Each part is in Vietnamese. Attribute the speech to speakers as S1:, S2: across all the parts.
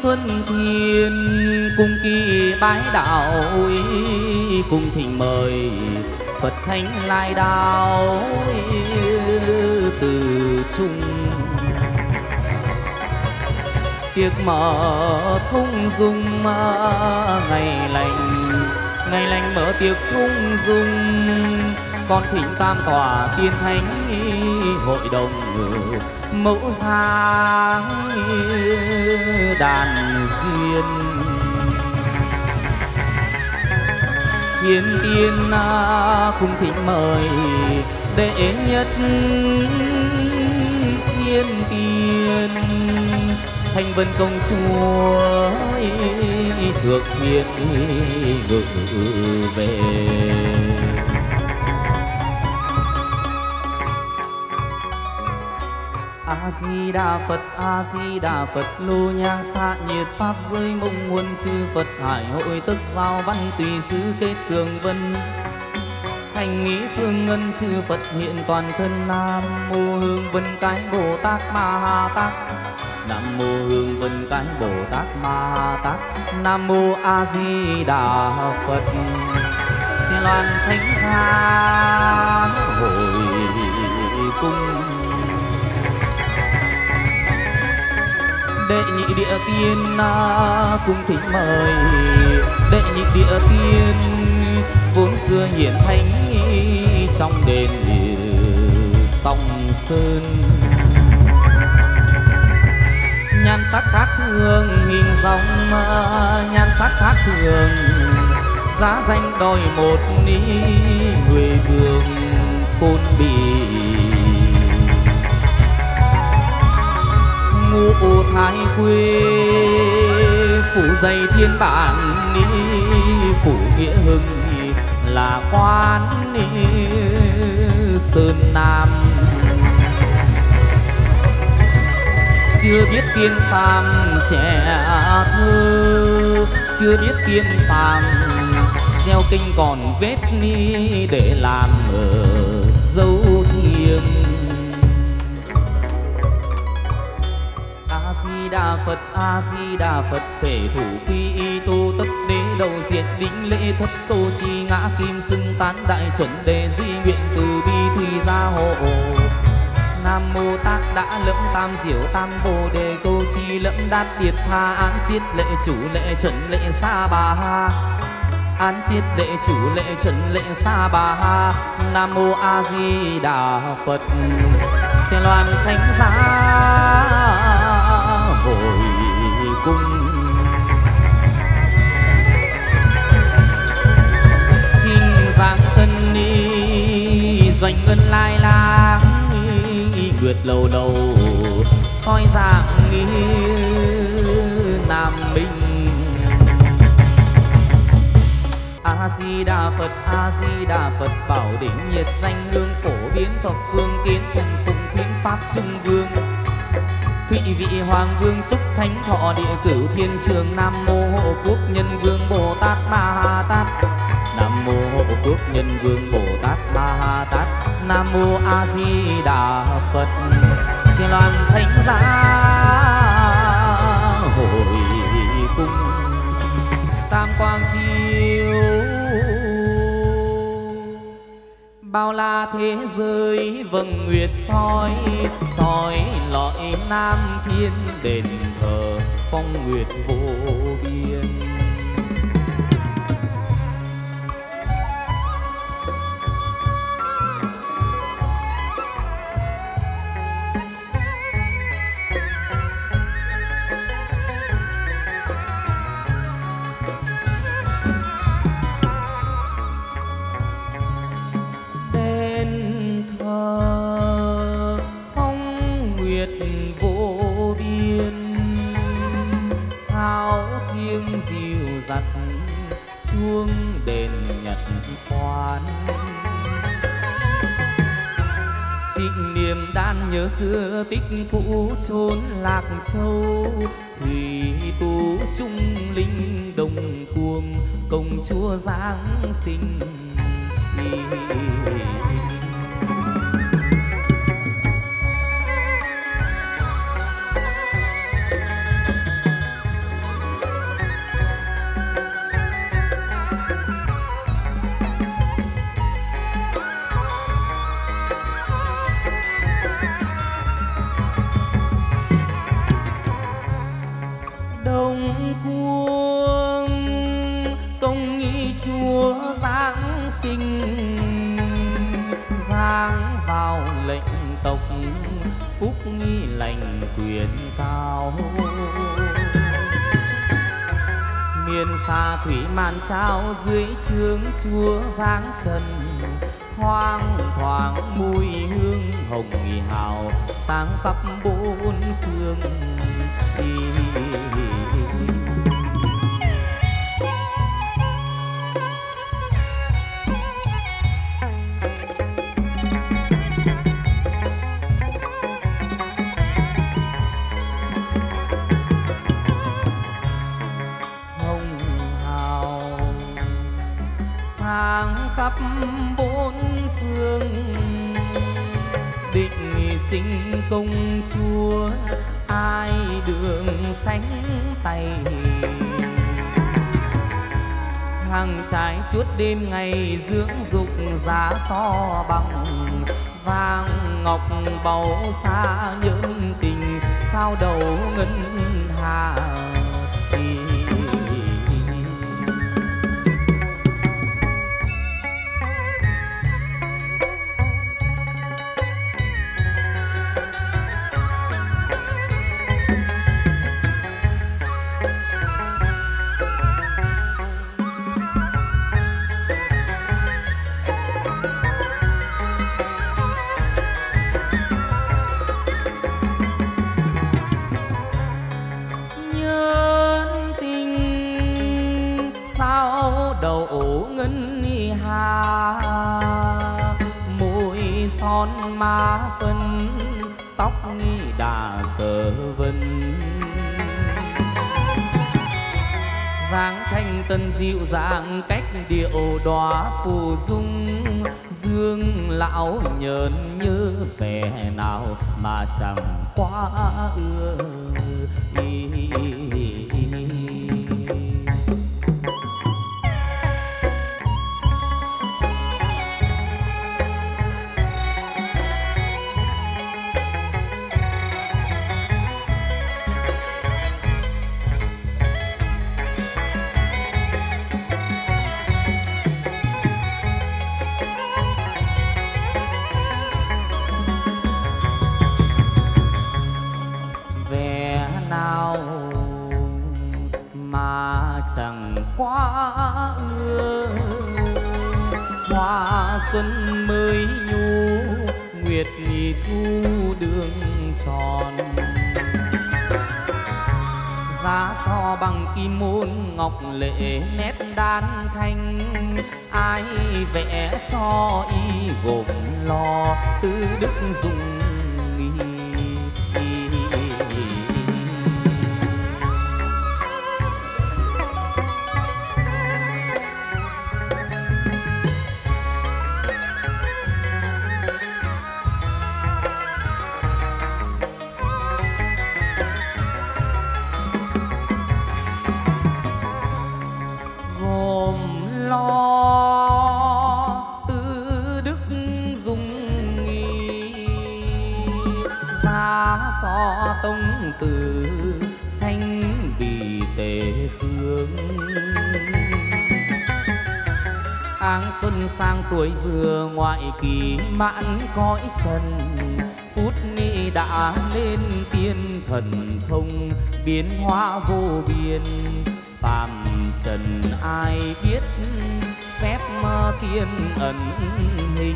S1: xuân thiên cung kỳ bái đạo cùng thỉnh mời Phật thánh lai đạo từ chung tiệc mở thung dung ngày lành mở tiệc thung dung con thỉnh tam tòa tiên thánh hội đồng mẫu dáng đàn duyên thiên tiên cùng thỉnh mời đệ nhất thiên tiên Thanh Vân công chúa thượng thiên ngự về A Di Đà Phật, A Di Đà Phật, lô nhang xạ nhiệt pháp giới mông nguồn chư Phật hải hội tất giao văn tùy sứ kết tường vân thành nghĩ phương ngân chư Phật hiện toàn thân. Nam mô Hương Vân Cái Bồ Tát Ma Ha Tát, Nam mô Hương Vân Cái Bồ Tát Ma Ha Tát, Nam mô A Di Đà Phật. Xin loan thánh giá hội cung đệ nhị địa tiên cung thỉnh mời đệ nhị địa tiên vốn xưa hiển thánh trong đền song sơn nhan sắc khác thường hình dòng nhan sắc khác thường giá danh đòi một người vương côn bì ngũ thái quê phủ dày thiên bản phủ nghĩa hưng là quan sơn nam chưa biết tiên phàm trẻ thơ chưa biết tiên phàm gieo kinh còn vết để làm dấu thiêng. A Di Đà Phật, A Di Đà Phật, thể thủ quy y tu tất đế đầu diện đính lễ thất câu chi ngã kim xưng tán đại chuẩn đề duy nguyện từ bi thủy gia hộ. Nam mô Tát đã lẫm tam diệu tam bồ đề câu chi lẫm đát điệt tha án chiết lệ chủ lệ chuẩn lệ sa bà ha án chiết lệ chủ lệ chuẩn lệ sa bà ha. Nam mô A Di Đà Phật. Xe loan thánh giá hội cung xin giáng tân doanh ngân lai lang nguyệt lầu đầu soi dạng nam minh. A Di Đà Phật, A Di Đà Phật, bảo đỉnh nhiệt danh hương phổ biến thập phương kiến cùng phụng thiên pháp trung vương thụy vị hoàng vương chúc thánh thọ địa cửu thiên trường. Nam mô hộ quốc nhân vương Bồ Tát Ma Ha Tát, Nam mô hộ quốc nhân vương Bồ Tát Ma Ha Tát, Nam mô A Di Đà Phật. Xin loan thánh giá hội cung tam quang chiếu bao la thế giới vầng nguyệt soi soi lọi nam thiên đền thờ phong nguyệt vô biên. Giặt chuông đền nhật khoan trịnh niềm đan nhớ xưa tích cũ chốn Lạc Châu thủy tú trung linh đồng cuồng công chúa Giáng sinh. phúc nghi lành quyền cao. Miền xa thủy màn trao dưới trướng chúa giáng trần, thoang thoảng mùi hương hồng hào sáng khắp bốn phương. Khắp bốn phương định sinh công chúa, ai đường sánh tay. Hàng trái chuốt đêm ngày dưỡng dục giá so bằng, vàng ngọc báu xa nhẫn tình sao đầu ngân hà. Má phân tóc đà sở vân, dáng thanh tân dịu dàng cách điệu đóa phù dung. Dương lão nhờn nhớ vẻ nào mà chẳng quá ưa. Xuân mới nhu nguyệt nhị thu đường tròn, giá so bằng kim môn ngọc lệ nét đan thanh. Ai vẽ cho y gồm lo tư đức dùng so tông từ xanh bì tề hương. Áng xuân sang tuổi vừa ngoại kỳ mãn cõi trần, phút ni đã lên tiên thần thông biến hóa vô biên. Phàm trần ai biết phép tiên ẩn hình,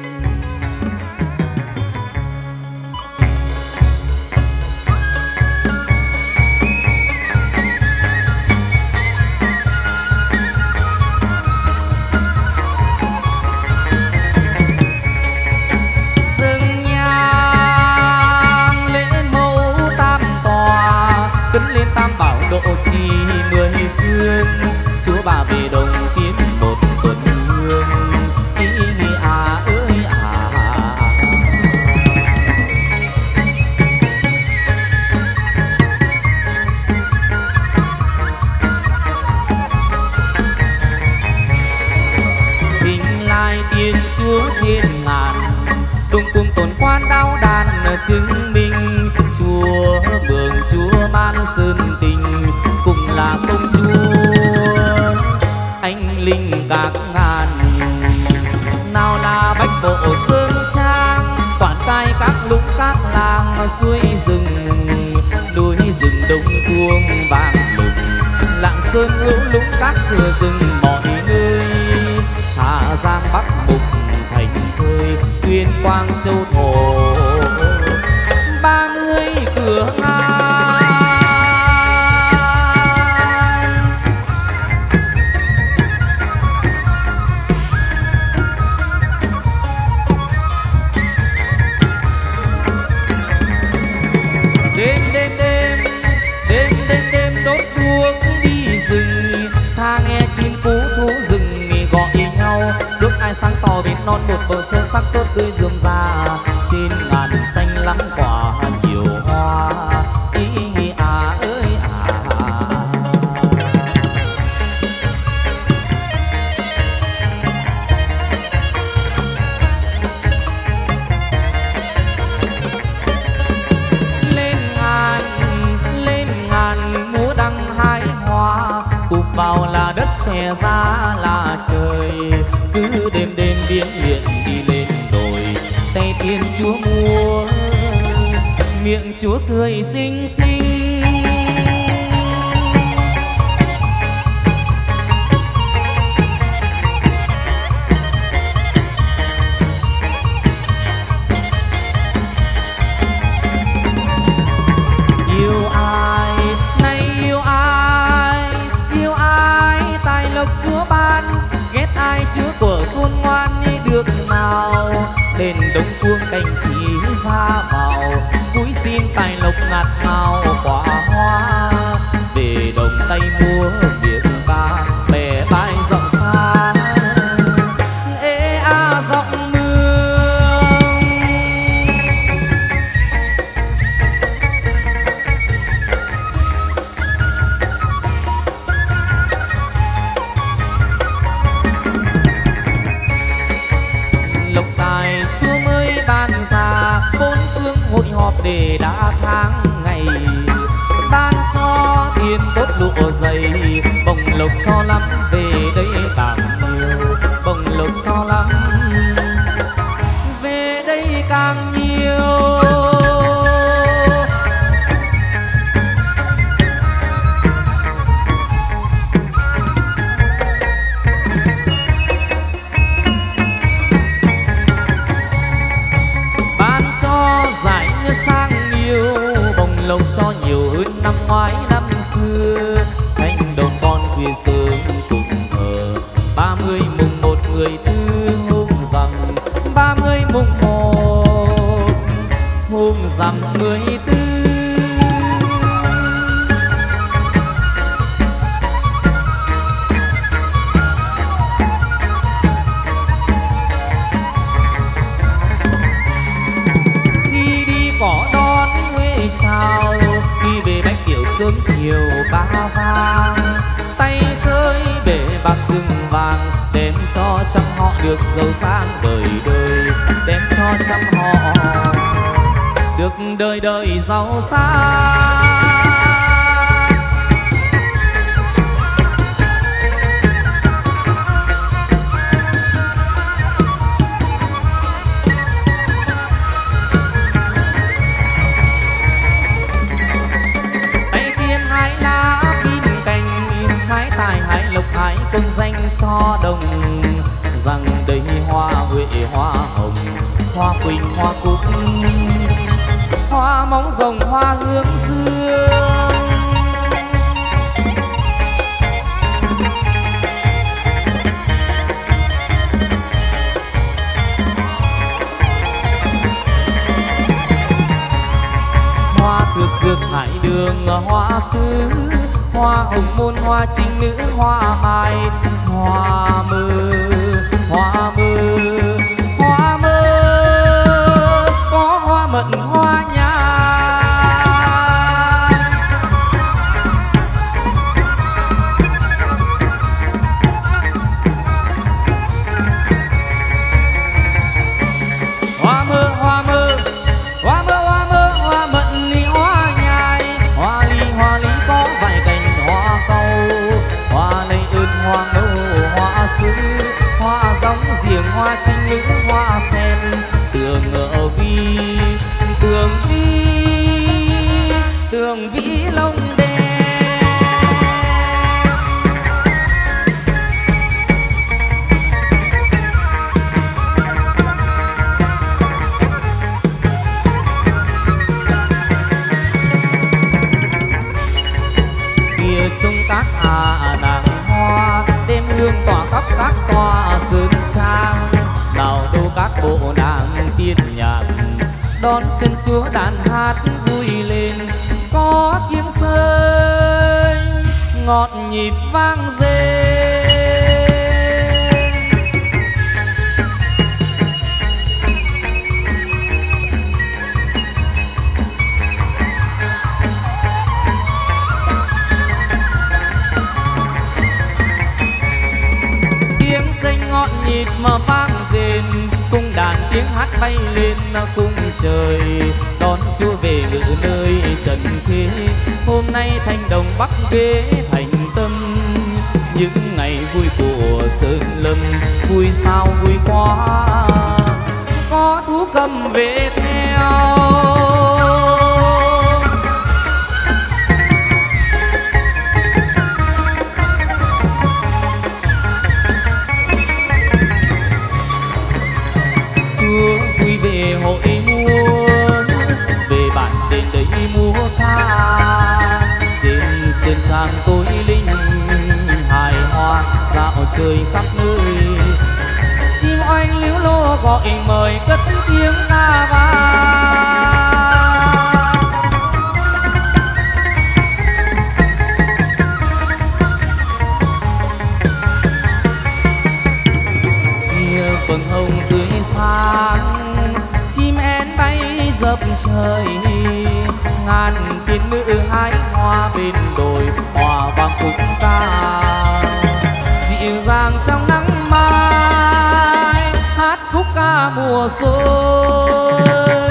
S1: độ trì mười phương. Chúa bà về đồng tiến một tuần hương, ý à ơi à. Thỉnh lai tiên chúa trên ngàn, tung cung tồn quan đao đàn chứng minh. Chúa mường chúa man sơn tình cùng là công chúa anh linh các ngàn. Nào là bách bộ sơn trang toàn cai các lũng các làng suối rừng, núi rừng đông cuông vàng lùng, Lạng Sơn hữu lũng các cửa rừng mọi nơi, Hà Giang Bắc Mục Thành Thơi, Tuyên Quang Châu Thổ 30 cửa ngang. Đốt đuốc đi rừng, xa nghe chim cú thú rừng gọi nhau, đốt ai sáng tỏ bên non một bờ xuân sắc tốt tươi rườm rà, trên ngàn xanh lắm quả nhiều hoa ý à ơi à. Vào là đất xòe ra là trời, cứ đêm đêm biến luyện đi lên đồi, tay tiên chúa múa miệng chúa cười xinh xinh. Yêu ai nay yêu ai, yêu ai tài lộc chúa ban, ghét ai chúa của khôn ngoan được nào, đền đông cuông cành chỉ ra vào, cúi xin tài lộc ngạt ngào quả hoa, về đồng tây múa miệng ca bè tai rộng xa ê a giọng mương. Lộc tài chúa mới ban ra, bốn phương hội họp để đã tháng ngày, ban cho tiền tốt lụa dày, bồng lộc cho lắm về đây càng nhiều, bồng lộc cho lắm về đây càng nhiều. Giải sang nhiều, bồng lộc cho nhiều hơn năm ngoái năm xưa, thanh đồng con khuya sớm phụng thờ, 30 mùng 1 người tư hôm rằm, 30 mùng 1 hôm rằm 14. Sao đi về bách điệu sớm chiều ba vang, tay khơi bể bạc rừng vàng, đem cho trăm họ được giàu sang đời đời, đem cho trăm họ được đời đời giàu sang. Lộc hái công danh cho đồng, rằng đây hoa huệ hoa hồng, hoa quỳnh hoa cúc, hoa móng rồng hoa hướng dương. Hoa thược dược hải đường hoa sứ, hoa hồng môn hoa trinh nữ hoa mai, hoa mơ hoa mơ hoa mơ, có hoa mận hoa nhài. Hoa mơ hoa mơ hoa mơ hoa mơ, hoa mận ni hoa nhài, hoa lý có vài cành hoa cau, hoa này ơn hoa ngâu hoa sứ, hoa gióng giềng hoa trinh nữ hoa sen, tường ngỡ vi sông cát nàng hoa, đêm hương tỏa khắp các tòa sơn trang. Nào đâu các bộ nàng tiên nhạc đón chân chúa đàn hát vui lên, có tiếng sơi ngọt nhịp vang dền. Tiếng sênh ngọt nhịp mà vang dền, cung đàn tiếng hát bay lên cung trời, đón chúa về ngự nơi trần thế. Hôm nay thanh đồng bắc ghế thành tâm, những ngày vui của sơn lâm, vui sao vui quá, có thú cầm về theo. Chúa vui về hội múa, về bản đền đấy múa ca, trên sơn trang tối linh hài hòa dạo chơi khắp nơi. Chim oanh líu lô gọi mời cất tiếng ca vang. Vầng hồng tươi sáng, chim én bay dập trời, ngàn tiên nữ hái hoa bên đồi hòa vang khúc ca. Dịu dàng trong nắng mai hát khúc ca mùa xuân.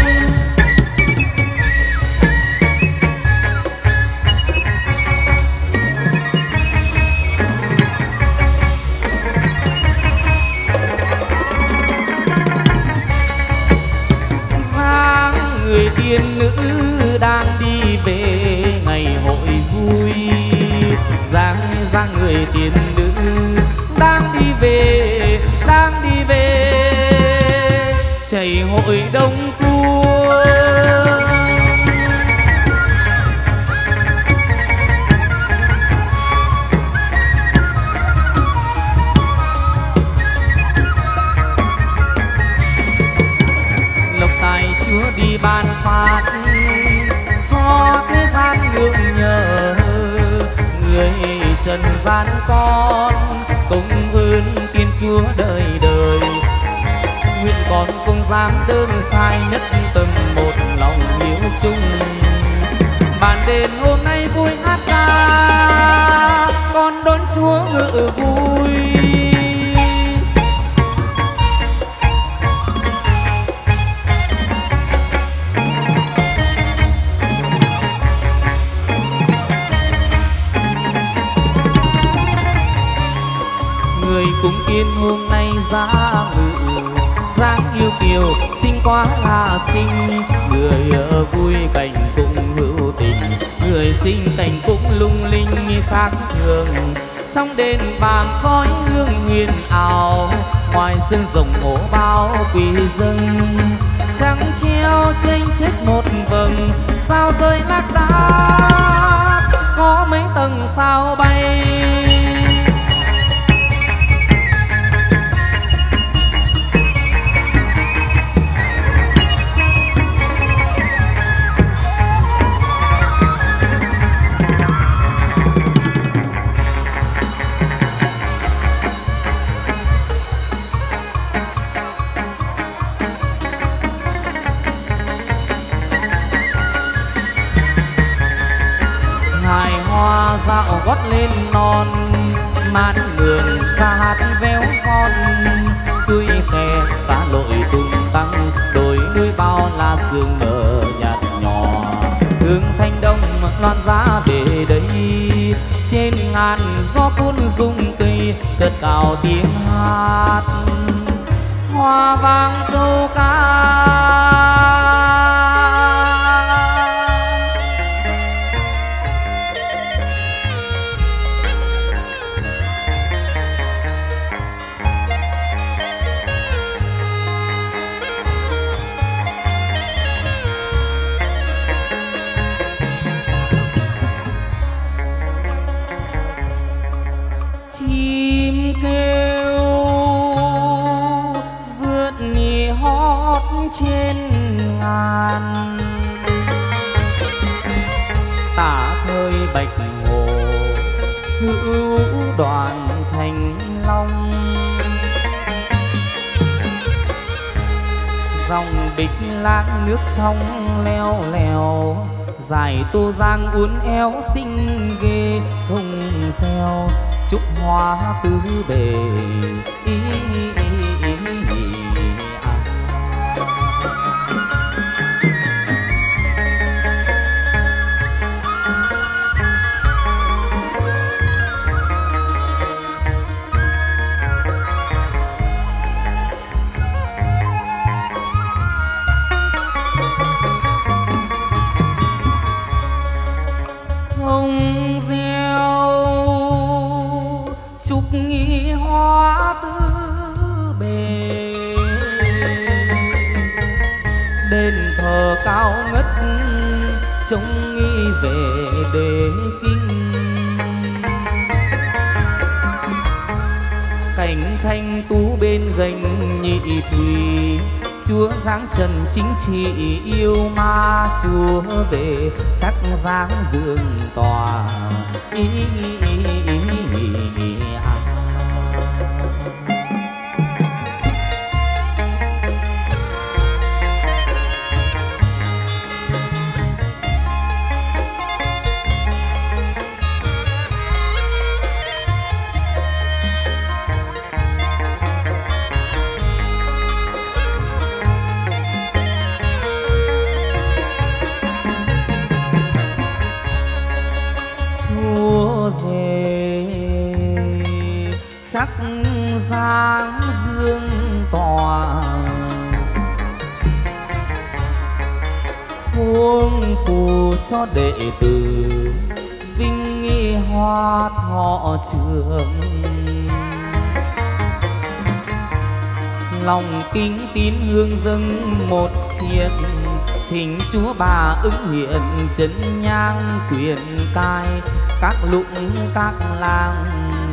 S1: Người tiên nữ đang đi về ngày hội vui, dáng người tiên nữ đang đi về chảy hội đông cung. Lộc tài Chúa đi ban phát cho thế gian ngưỡng nhờ, người trần gian con công ơn Thiên Chúa đời đời. Nguyện con không dám đơn sai, nhất tâm một lòng hiếu chung. Bàn đền hôm nay vui hát ca, con đón Chúa ngự vui. Người cúng kiến hôm nay ra ngự, dáng yêu kiều xinh quá là xinh. Người ở vui cảnh cũng hữu tình, người sinh cảnh cũng lung linh khác thường. Trong đền vàng khói hương huyền ảo, ngoài sân rồng ổ bao quỳ dâng. Trăng treo trên chết một vầng, sao rơi lác đác có mấy tầng sao bay. Dạo gót lên non mát mường và hát véo von, xuôi khe cá lội tung tăng, đồi núi bao la sương mờ nhạt nhòa. Hương thanh đông loan giá về đây, trên ngàn gió cuốn rung cây, cất cao tiếng hát hoa vang câu ca. tả thời Bạch Hồ hữu đoàn thành long. Dòng Bích Lãng nước trong leo lèo, dài Tô Giang uốn éo xinh ghê thông xeo trúc hoa tứ bề. Cao ngất trông nghi về đế kinh, cảnh thanh tú bên gành nhị thủy, chúa giáng trần chính trị yêu ma chúa về chắc dáng dương tòa. Chắc dáng dương tòa, khuôn phù cho đệ tử vinh nghi hoa thọ trường. Lòng kính tín hương dâng một triệt, thỉnh chúa bà ứng hiện chân nhang quyền cai các lũng các làng.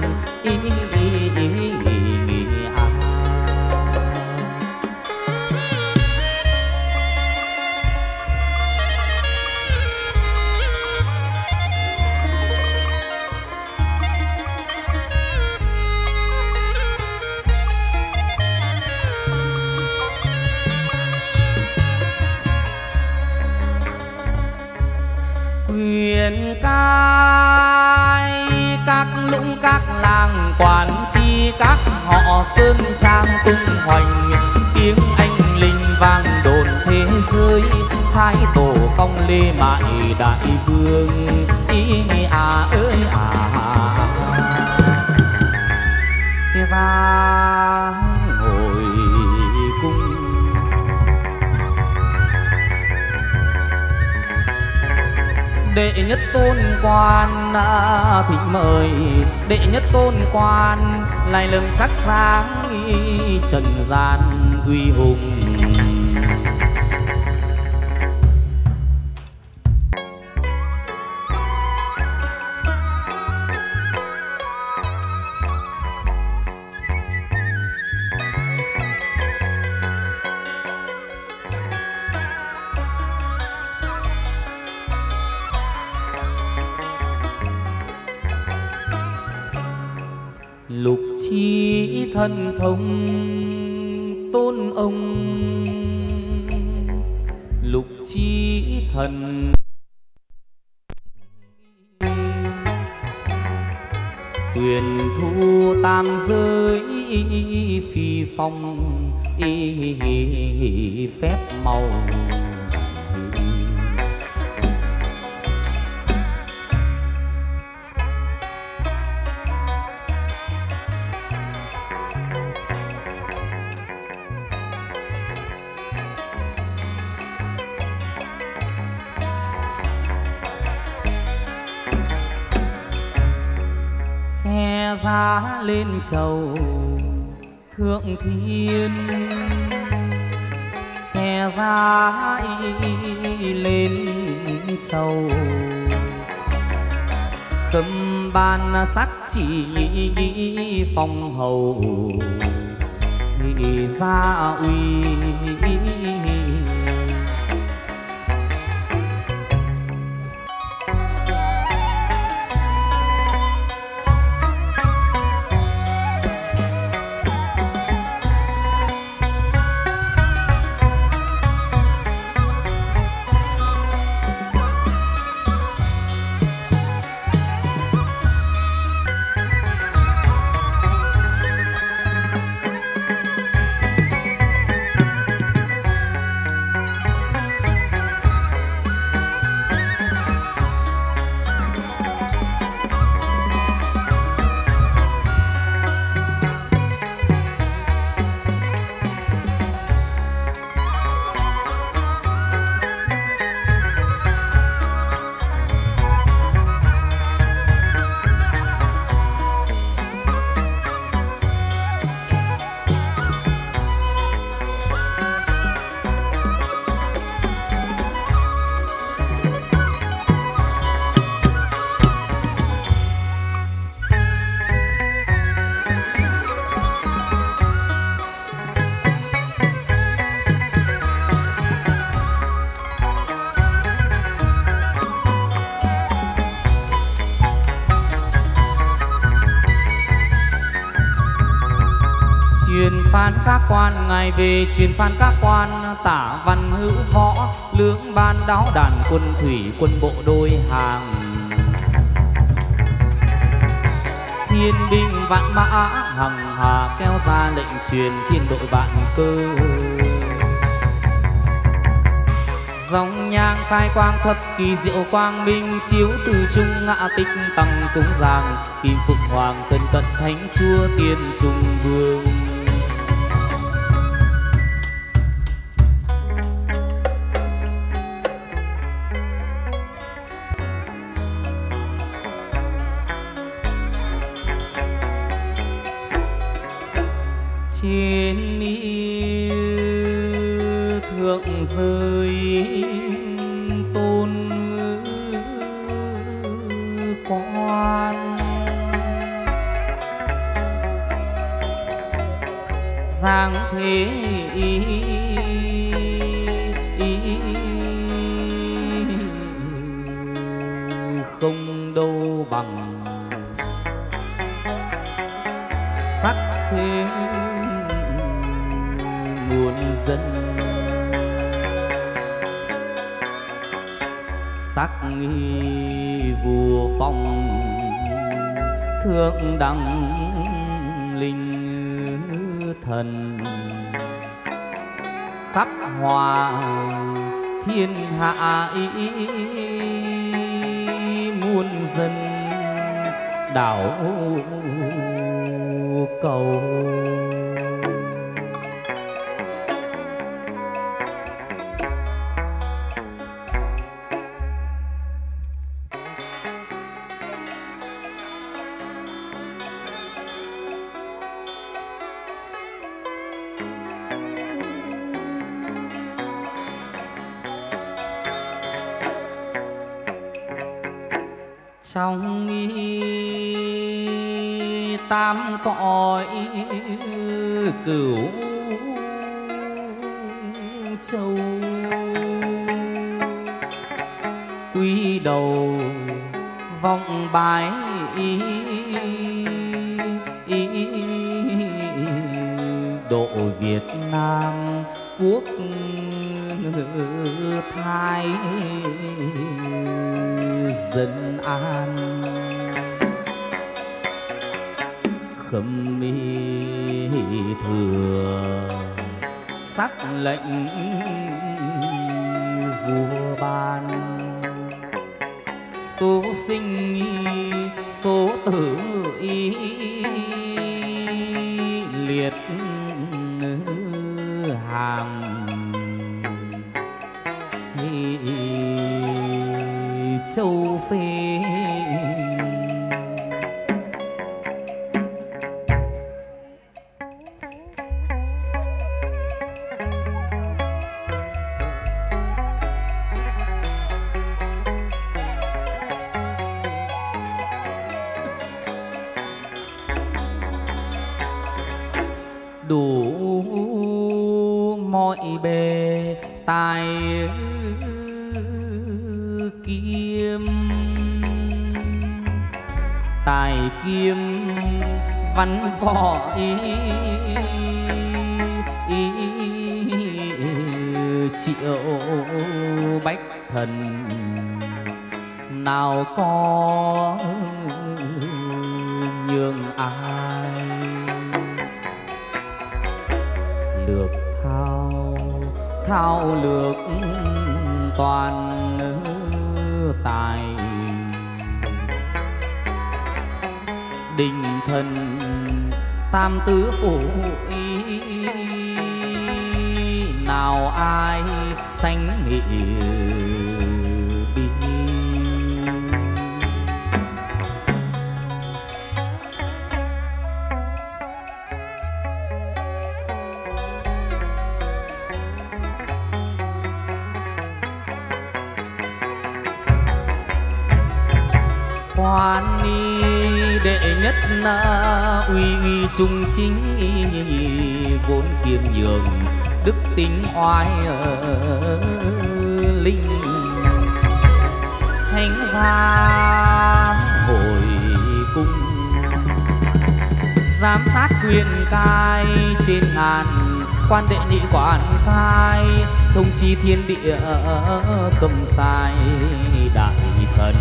S1: Quyền cai các lũng các làng, quản chi các họ sơn trang tung hoành, tiếng anh linh vang đồn thế giới, thái tổ phong lê mại đại vương. Ơi xe ra ngồi cung, đệ nhất tôn quan thỉnh mời, đệ nhất tôn quan lại lầm sắc dáng trần gian uy hùng. Lục chi thần thông tôn ông, lục chi thần quyền thu tam giới, phi phong phép màu. Xe giá lên chầu thượng thiên, xe giá lên chầu cấm ban sắc chỉ phong hầu gia uy. phán các quan, ngài về truyền phán các quan. Tả văn hữu võ, lưỡng ban đáo đàn, quân thủy quân bộ đôi hàng. Thiên binh vạn mã hằng hà, kéo ra lệnh truyền thiên đội bạn cơ. Dòng nhang khai quang thập kỳ diệu quang minh, chiếu từ trung ngã tích tăng cúng giang. Kim phụng hoàng cân cận thánh chúa tiên trung vương. Trên y thượng giới tôn quan, giang thế không đâu bằng, sắc thế muôn dân. Sắc nghi vua phong thượng đẳng linh thần, khắp hòa thiên hạ ý muôn dân đảo cầu. Trong nghi tam cõi cửu châu, quý đầu vọng bái độ Việt Nam quốc thái dân an. Khâm mi thừa sắc lệnh vua ban, số sinh số tử ý liệt hàng. Châu phê đủ mọi bề tài kiếm, tài kiếm văn võ triệu bách thần, nào có nhường ai. Lược thao lược toàn tài, đình thần tam tứ phủ nào ai sánh nghị đi. Quan ni đệ nhất uy uy trung chính, vốn khiêm nhường đức tính oai linh. Thánh gia hồi cung giám sát quyền cai trên ngàn quan đệ nhị quan cai thông chi thiên địa cầm sai đại thần.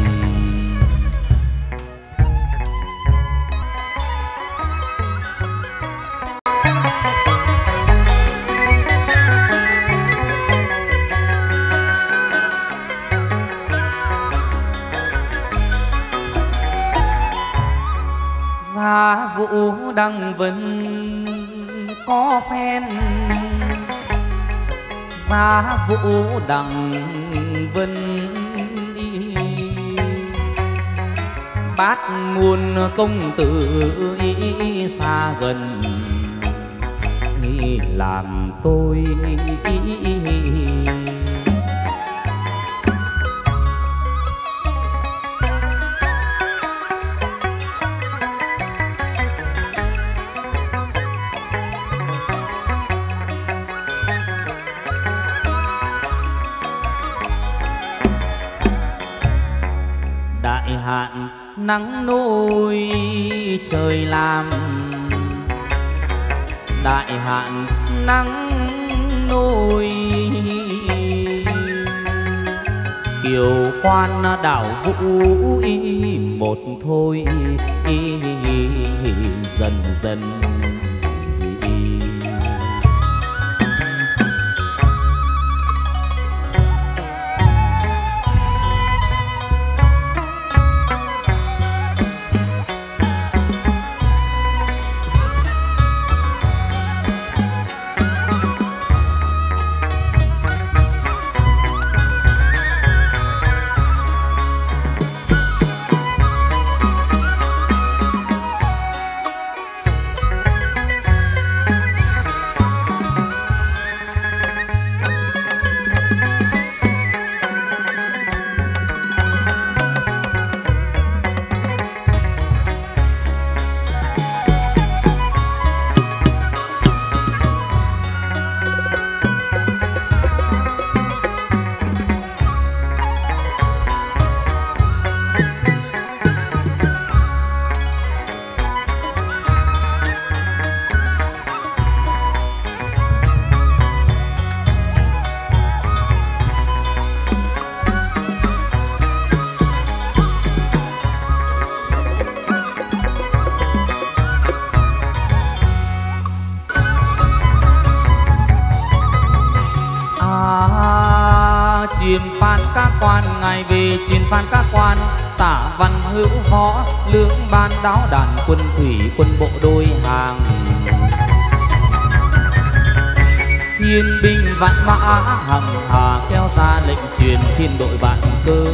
S1: Gia vũ đăng vân có phen, gia vũ đăng vân y bát muôn công tử y xa gần y làm tôi hạn nắng nôi trời làm, đại hạn nắng nôi kiều quan đảo vũ y một thôi y dần dần truyền phan các quan ngài về truyền phan các quan tả văn hữu võ lưỡng ban đáo đàn quân thủy quân bộ đôi hàng thiên binh vạn mã hằng hà kéo ra lệnh truyền thiên đội vạn cơ.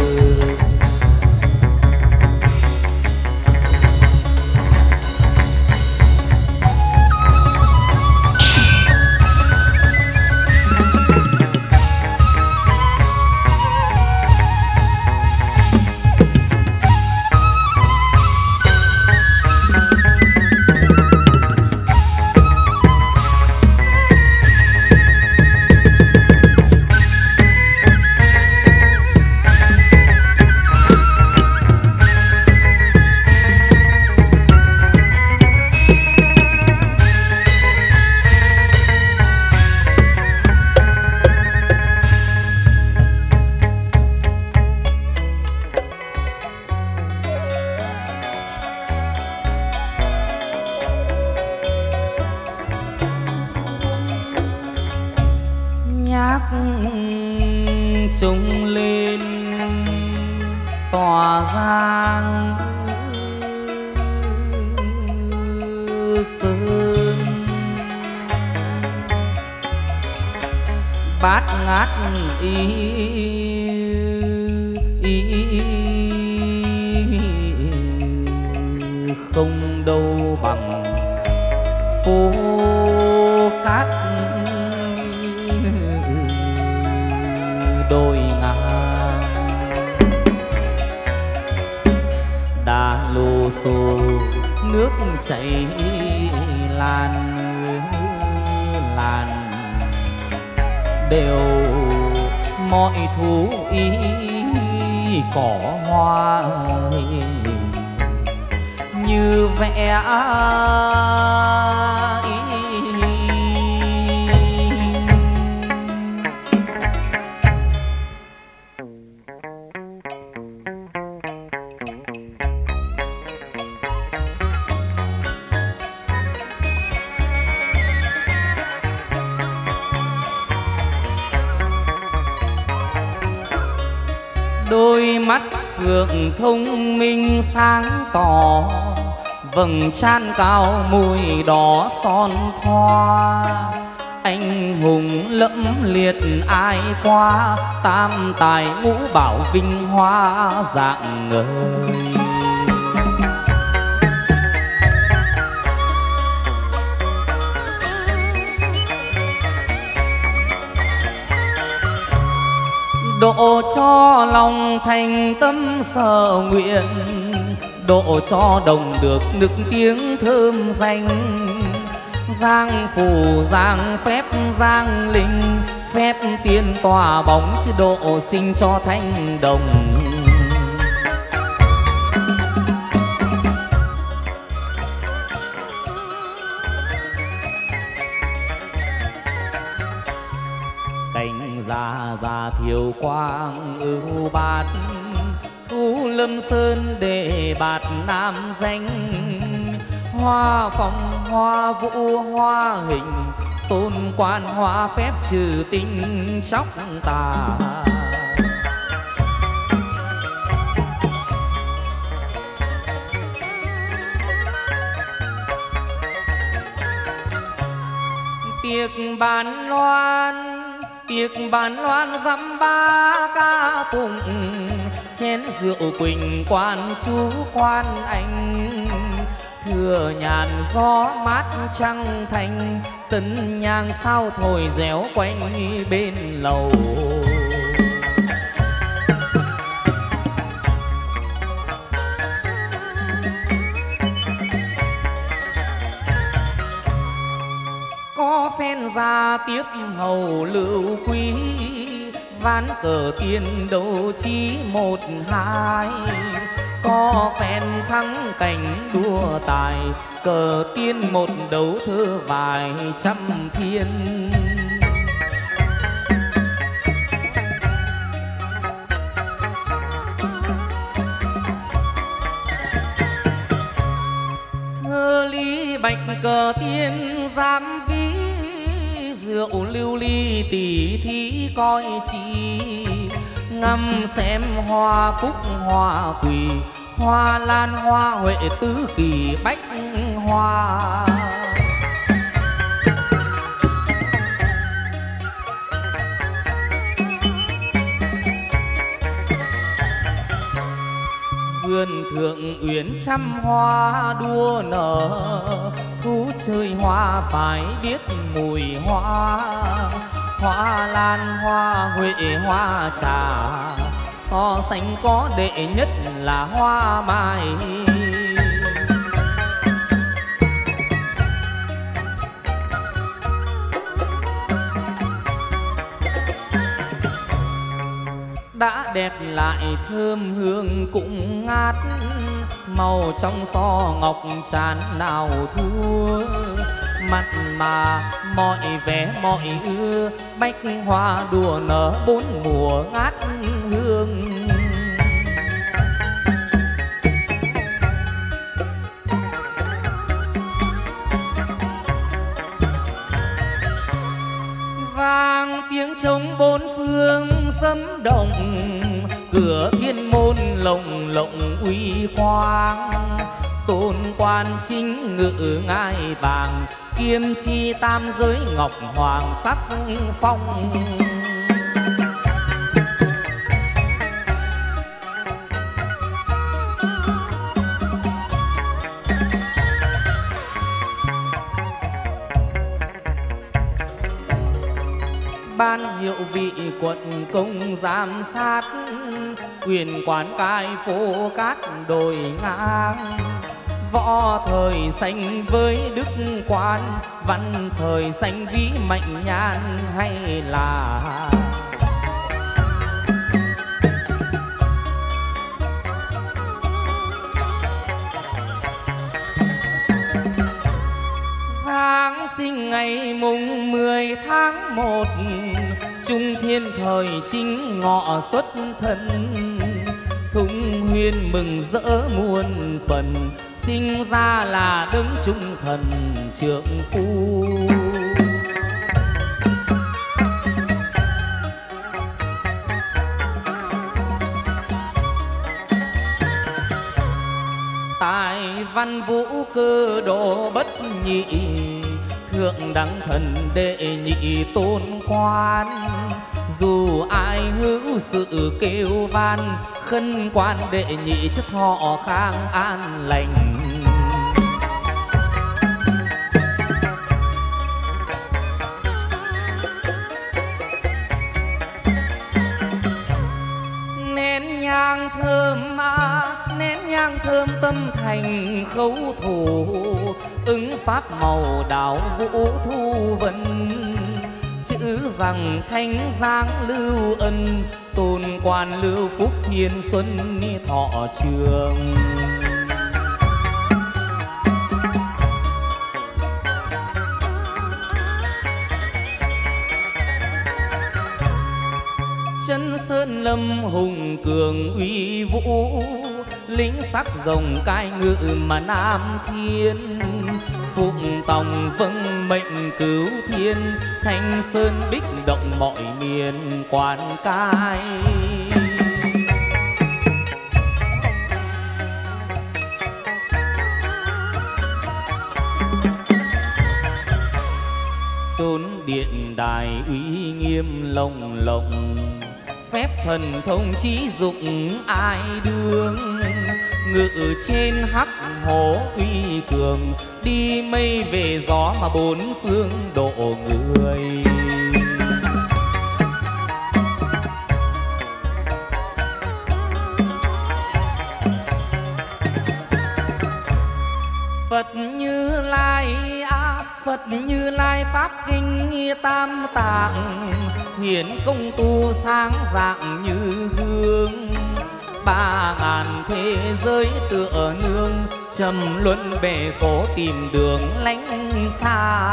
S1: Trông lên tỏa giang sơn bát ngát ý không đâu bằng phố cát đôi ngang đá lô xô nước chảy lan lan đều mọi thú ý cỏ hoa như vẽ đôi mắt phượng thông minh sáng tỏ, vầng trán cao môi đỏ son thoa. Anh hùng lẫm liệt ai qua, tam tài ngũ bảo vinh hoa dạng ngời. Độ cho lòng thành tâm sở nguyện, độ cho đồng được nức tiếng thơm danh. Giang phủ giang phép giang linh, phép tiên tỏa bóng chứ độ sinh cho thanh đồng. Cành già già thiều quang ưu bát, thu lâm sơn để bạt nam danh. Hoa phong hoa vũ hoa hình, tôn quan hoa phép trừ tinh chóc tà. Tiệc bàn loan, tiệc bàn loan dăm ba ca tụng, chén rượu quỳnh quan chú quan anh. Thừa nhàn gió mát trăng thanh, tấn nhang sao thổi réo quanh bên lầu. Có phen ra tiếp hầu lưu quý, ván cờ tiên đấu chí một hai. Có phen thắng cảnh đua tài, cờ tiên một đấu thơ vài trăm thiên. Thơ lý bạch cờ tiên giám ví, rượu lưu ly tỷ thí coi chi. Ngắm xem hoa cúc hoa quỳ, hoa lan hoa huệ tứ kỳ bách hoa. Vườn thượng uyển trăm hoa đua nở, thú chơi hoa phải biết mùi hoa. Hoa lan hoa huệ hoa trà, so sánh có đệ nhất là hoa mai. Đã đẹp lại thơm hương cũng ngát, màu trong so ngọc tràn nào thua. Mặt mà mọi vẻ mọi ưa, bách hoa đùa nở bốn mùa ngát hương. Vang tiếng trống bốn phương sấm động, cửa thiên môn lồng lộng uy quang. Tôn quan chính ngự ngai vàng, kiêm chi tam giới ngọc hoàng sắc phong. Ban hiệu vị quận công giám sát, quyền quán cai phố cát đồi ngang. Võ thời sanh với đức quan, văn thời sanh ví mạnh nhan hay là. một, trung thiên thời chính ngọ xuất thân. Thung huyên mừng rỡ muôn phần, sinh ra là đấng trung thần trượng phu. Tài văn vũ cơ độ bất nhị, thượng đẳng thần đệ nhị tôn quan. Dù ai hữu sự kêu van, khân quan đệ nhị chất thọ khang an lành. Nén nhang thơm nén nhang thơm tâm thành khấu thủ, ứng pháp màu đào vũ thu vân. Chữ rằng thánh giáng lưu ân, tôn quan lưu phúc thiên xuân thọ trường. Chân sơn lâm hùng cường uy vũ, lính sắc rồng cai ngự mà nam thiên. Phụng tòng vâng mệnh cứu thiên, thanh sơn bích động mọi miền quan cai. Chốn điện đài uy nghiêm lồng lộng, phép thần thông trí dụng ai đương. Ngự trên hắc hổ uy cường, đi mây về gió mà bốn phương độ người. Phật Như Lai Phật Như Lai pháp kinh tam tạng, hiển công tu sáng dạng như hương. 3000 thế giới tựa nương, trầm luân bể khổ tìm đường lánh xa.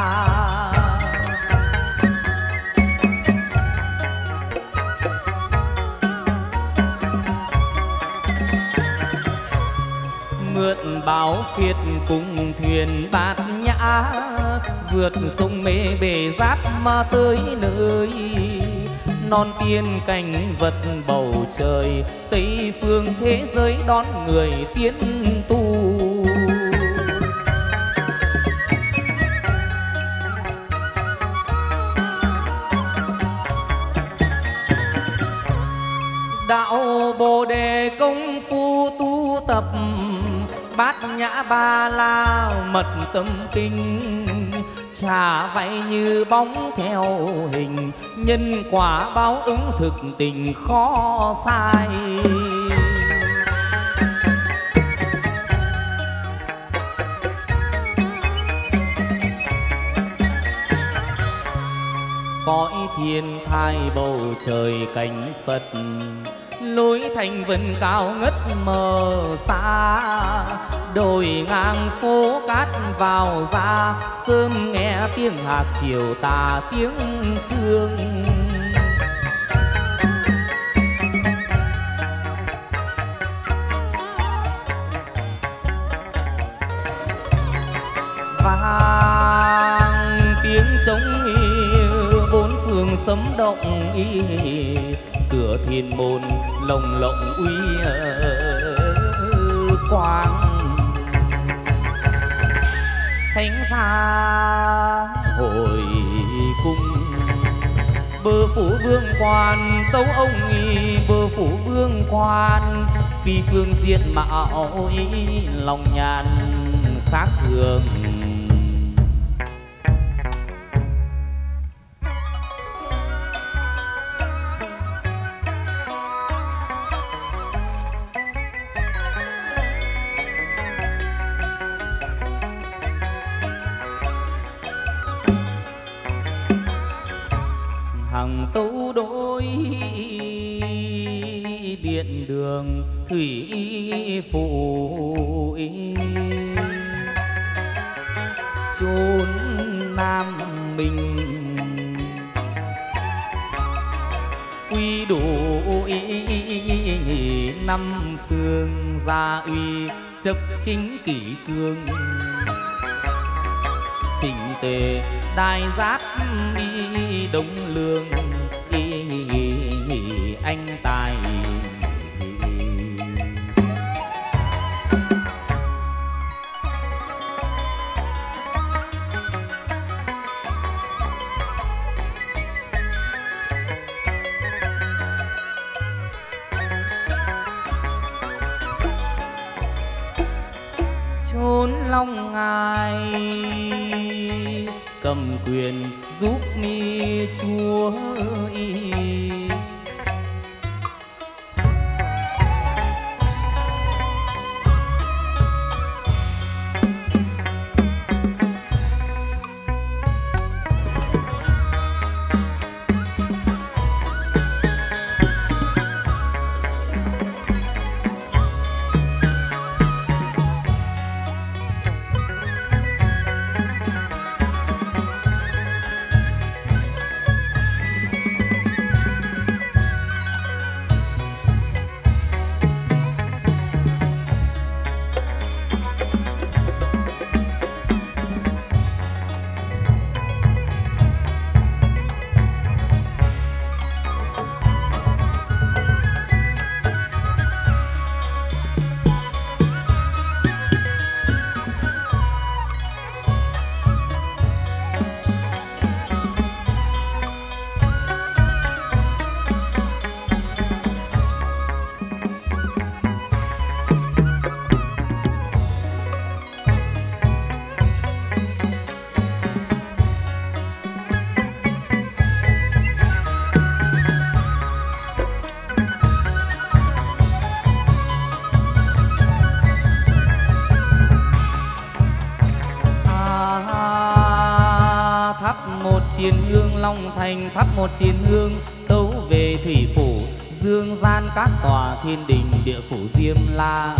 S1: Mượn báo phiệt cùng thuyền bát nhã, vượt sông mê bể giáp mà tới nơi. Non tiên cảnh vật bầu trời, Tây phương thế giới đón người tiến tu. Đạo Bồ Đề công phu tu tập, bát nhã ba la mật tâm kinh. Trả vay như bóng theo hình, nhân quả báo ứng thực tình khó sai. Cõi thiên thai bầu trời cánh Phật, lối thành vân cao ngất mờ xa. Đồi ngang phố cát vào ra, sớm nghe tiếng hạc chiều tà tiếng sương. Vang tiếng trống bốn phương sấm động, cửa thiên môn lồng lộng uy quang. Thánh gia hồi cung, bờ phủ vương quan tấu ông bờ phủ vương quan. Vì phương diện mạo lòng nhàn khác thường. Hằng tấu đôi điện đường thủy phụ, chốn Nam Bình đủ năm phương gia uy chấp chính kỷ cương chỉnh tề đại giác đông lương anh tài chốn long ngài cầm quyền giúp mi chúa y chiến hương Long Thành thắp một chiến hương tấu về thủy phủ dương gian các tòa thiên đình địa phủ Diêm La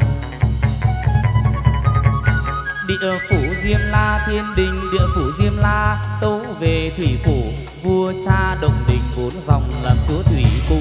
S1: địa phủ Diêm La thiên đình địa phủ Diêm La tấu về thủy phủ vua cha Động Đình vốn dòng làm chúa thủy cung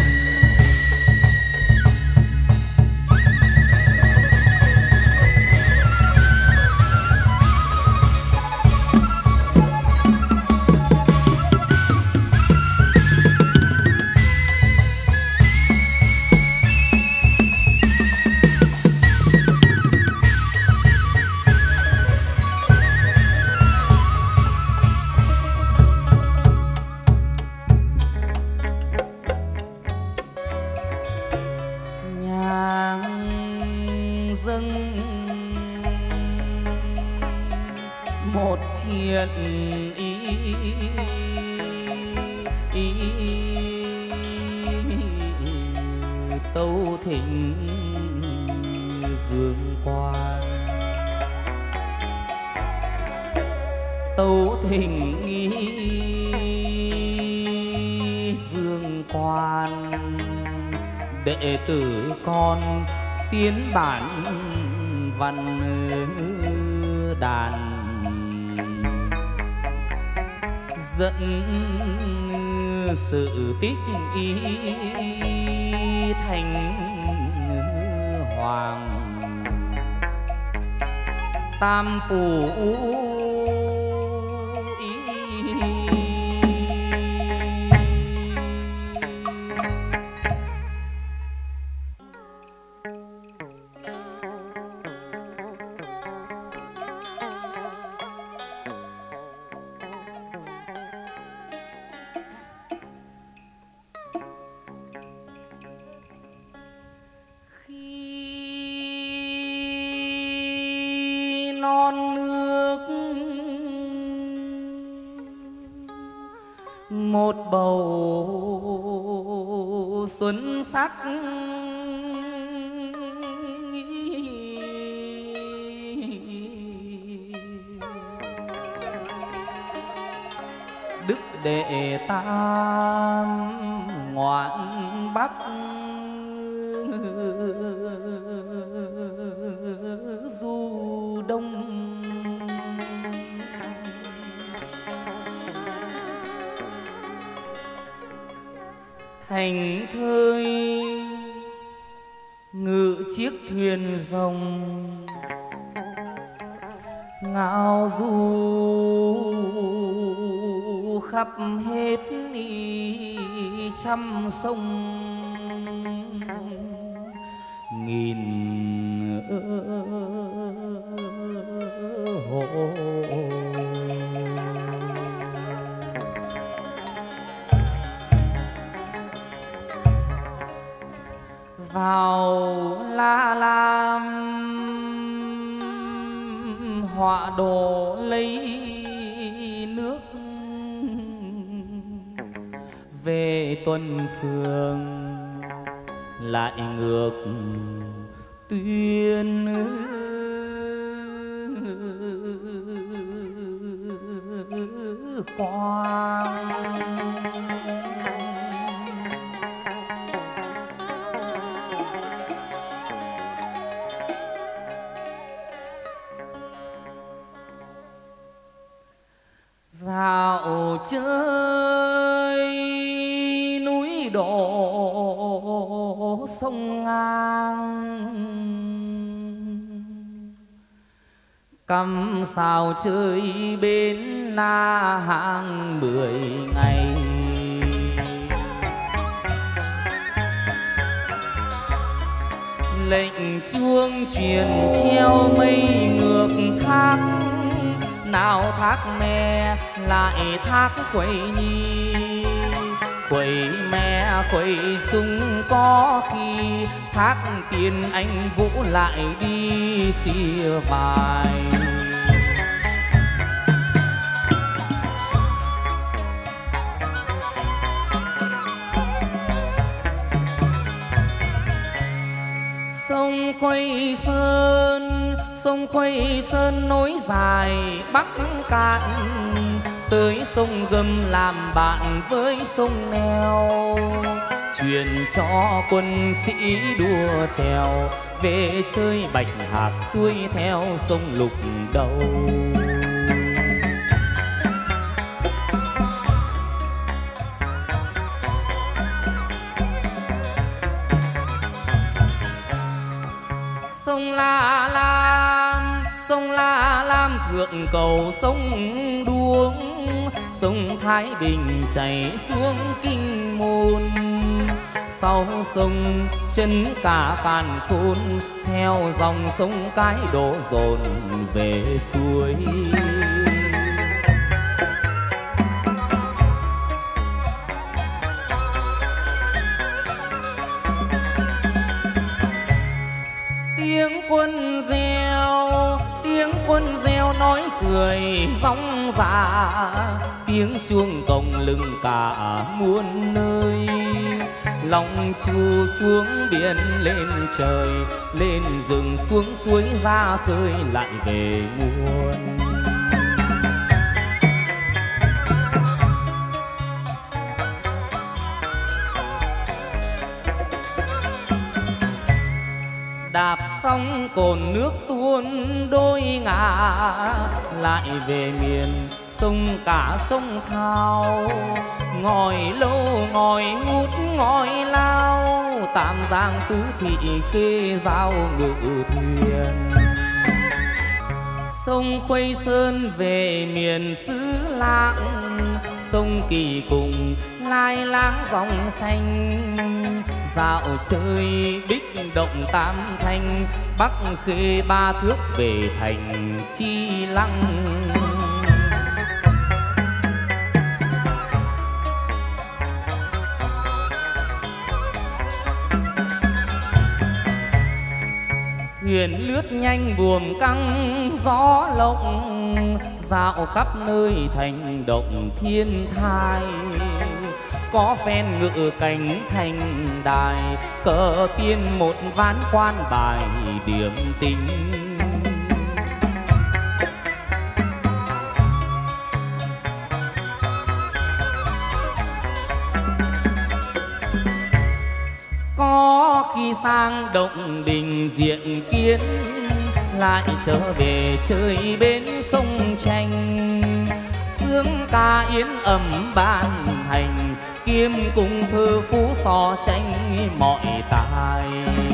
S1: tấu thịnh vương quan tấu thịnh vương quan đệ tử con tiến bản văn đàn dẫn sự tích thành hoàng tam phủ non nước một bầu xuân sắc đức đệ tam ngoạn bắc du đông thành thơi ngự chiếc thuyền rồng ngao du khắp hết trăm sông nghìn hồ. Vào La Lam họa đồ lấy nước về Tuần Phường lại ngược Tuyên Quang. Dạo chơi núi đổ sông ngang cắm sao chơi bên Na Hàng 10 ngày. Lệnh chuông truyền treo mây ngược thác, nào thác me lại thác Khuẩy Nhi. Khuẩy me khuẩy sung có khi thác Tiên Anh Vũ lại đi xìa bài. Sông Khuây Sơn nối dài Bắc Cạn, tới sông Gầm làm bạn với sông Neo. Truyền cho quân sĩ đua chèo về chơi bạch hạc xuôi theo sông Lục Đầu. Sông La Lam thượng cầu sông Đuống, sông Thái Bình chảy xuống Kinh Môn. Sau sông chân cả Càn Khôn, theo dòng sông Cái đổ dồn về suối. Tiếng quân reo nói cười rong rả, tiếng chuông cổng lừng cả muôn nơi. Lòng chu xuống biển lên trời, lên rừng xuống suối ra khơi lại về muôn. Đạp xong cồn nước tuôn đôi ngả, lại về miền sông cả sông Thao. Ngòi lâu ngòi ngút ngòi lao, Tam Giang Tứ Thị Khê Giao ngự thuyền. Sông Khuây Sơn về miền xứ Lạng, sông Kỳ cùng lai láng dòng xanh. Dạo chơi Bích Động Tam Thanh, Bắc Khê Ba Thước về thành Chi Lăng. Thuyền lướt nhanh buồm căng gió lộng, dạo khắp nơi thành động thiên thai. Có phen ngự cảnh thành đài, cờ tiên một ván quan bài điểm tính. Có khi sang Động Đình diện kiến, lại trở về chơi bên sông Tranh. Sướng ca yến ẩm ban hành, kiếm cùng thơ phú so tranh mọi tài.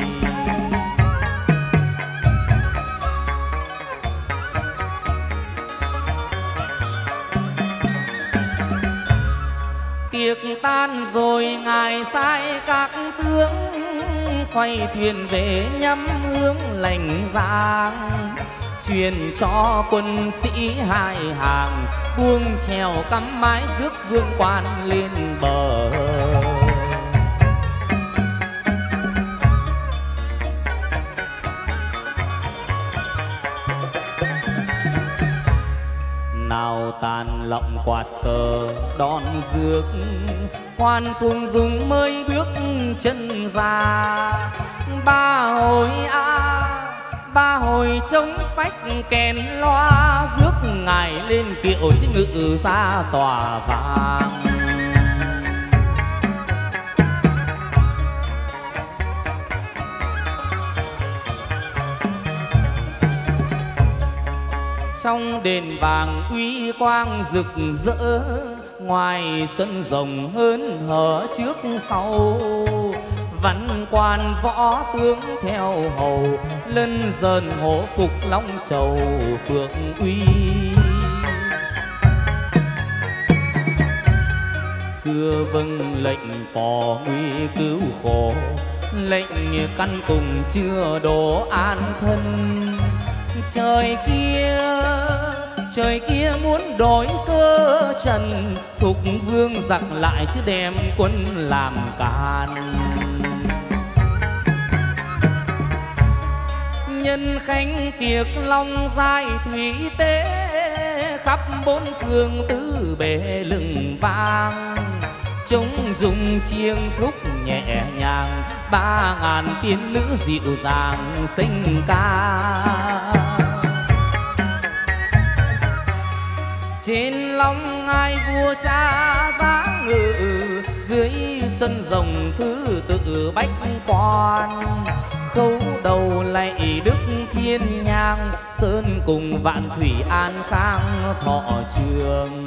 S1: Tiệc tan rồi ngài sai các tướng xoay thuyền về nhắm hướng lành Giang, truyền cho quân sĩ hai hàng buông chèo cắm mái rước vương quan lên bờ. Nào tàn lọng quạt cờ đón rước, quan thung dung mới bước chân ra. Ba hồi ba hồi trống phách kèn loa, rước ngài lên kiệu chứ ngự ra tòa vàng. Trong đền vàng uy quang rực rỡ, ngoài sân rồng hớn hở trước sau. Văn quan võ tướng theo hầu, lân dần hổ phục long trầu phượng uy. Xưa vâng lệnh phò nguy cứu khổ, lệnh căn cùng chưa đổ an thân. Trời kia muốn đổi cơ trần, thục vương giặc lại chứ đem quân làm càn. Nhân khánh tiệc long giai thủy tế, khắp bốn phương tứ bề lừng vang. Trống dùng chiêng thúc nhẹ nhàng, 3000 tiên nữ dịu dàng sinh ca. Trên long ngai vua cha giá ngự, dưới sân rồng thứ tự bách quan. Khấu đầu lạy đức thiên nhang, sơn cùng vạn thủy an khang thọ trường.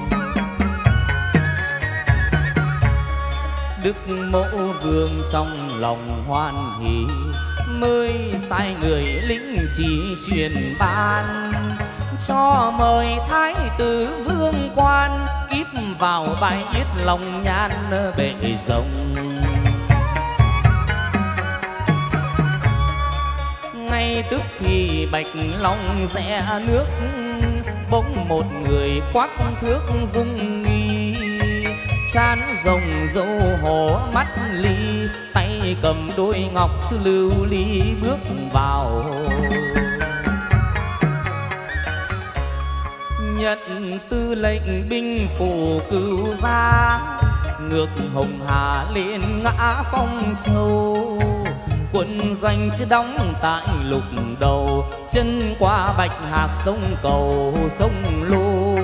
S1: Đức mẫu vương trong lòng hoan hỷ, mới sai người lĩnh chỉ truyền ban. Cho mời thái tử vương quan, kíp vào bài yết lòng nhan bể rồng. Ngay tức thì bạch long rẽ nước, bỗng một người quắc thước dung nghi. Trán rồng dâu hổ mắt ly, tay cầm đôi ngọc chứ lưu ly bước vào. Nhận tư lệnh binh phủ cứu gia, ngược hồng hà lên ngã Phong Châu. Quân doanh chứ đóng tại lục đầu, chân qua bạch hạc sông cầu sông Lô.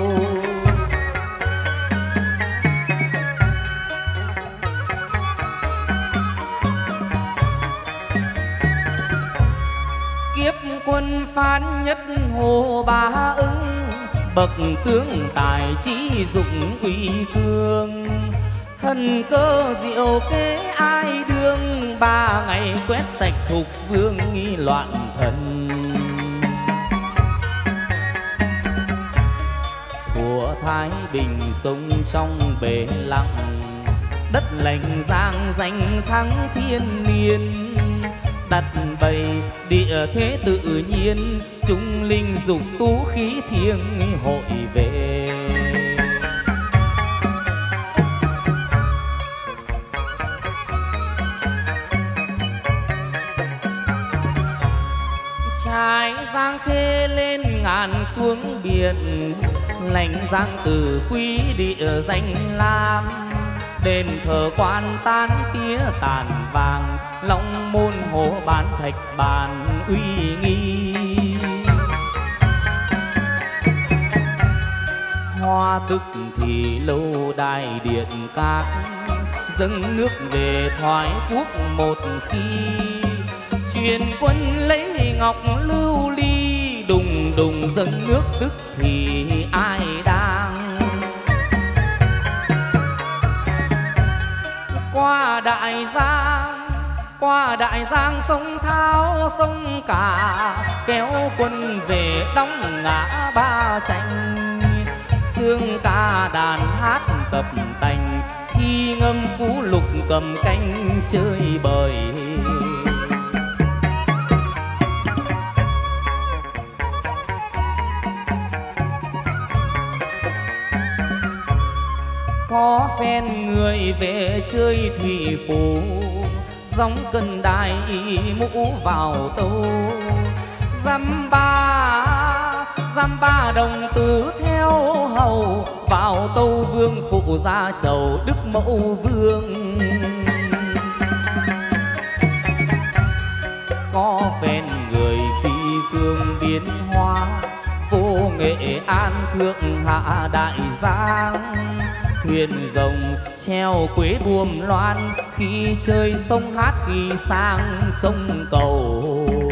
S1: Kiếp quân phán nhất Hồ Bá Ứng, bậc tướng tài trí dụng uy cương. Thần cơ diệu kế ai đương, 3 ngày quét sạch thục vương nghi loạn thần. Của Thái Bình sông trong bể lặng, đất lành giang danh thắng thiên niên. Đặt bày địa thế tự nhiên, chúng linh dục tú khí thiêng hội về. Trái giang khê lên ngàn xuống biển, lành giang từ quý địa danh lam. Đền thờ quan tan tía tàn vàng, long môn hồ bán thạch bàn uy nghi. Hoa tức thì lâu đài điện các, dâng nước về thoái quốc một khi. Truyền quân lấy ngọc lưu ly, đùng đùng dâng nước tức thì ai đang. qua đại giang sông Thao sông Cả, kéo quân về đóng ngã Ba Chanh. Sương ca đàn hát tập tành, thi ngâm phú lục cầm canh chơi bời. Có phen người về chơi thủy phủ, gióng cân đai mũ vào tâu. Dăm ba đồng tử theo hầu, vào tâu vương phụ gia chầu đức mẫu vương. Có phen người phi phương biến hóa, vô Nghệ An thượng hạ đại giang. Thuyền rồng treo quế buồm loan, khi chơi sông hát khi sang sông cầu.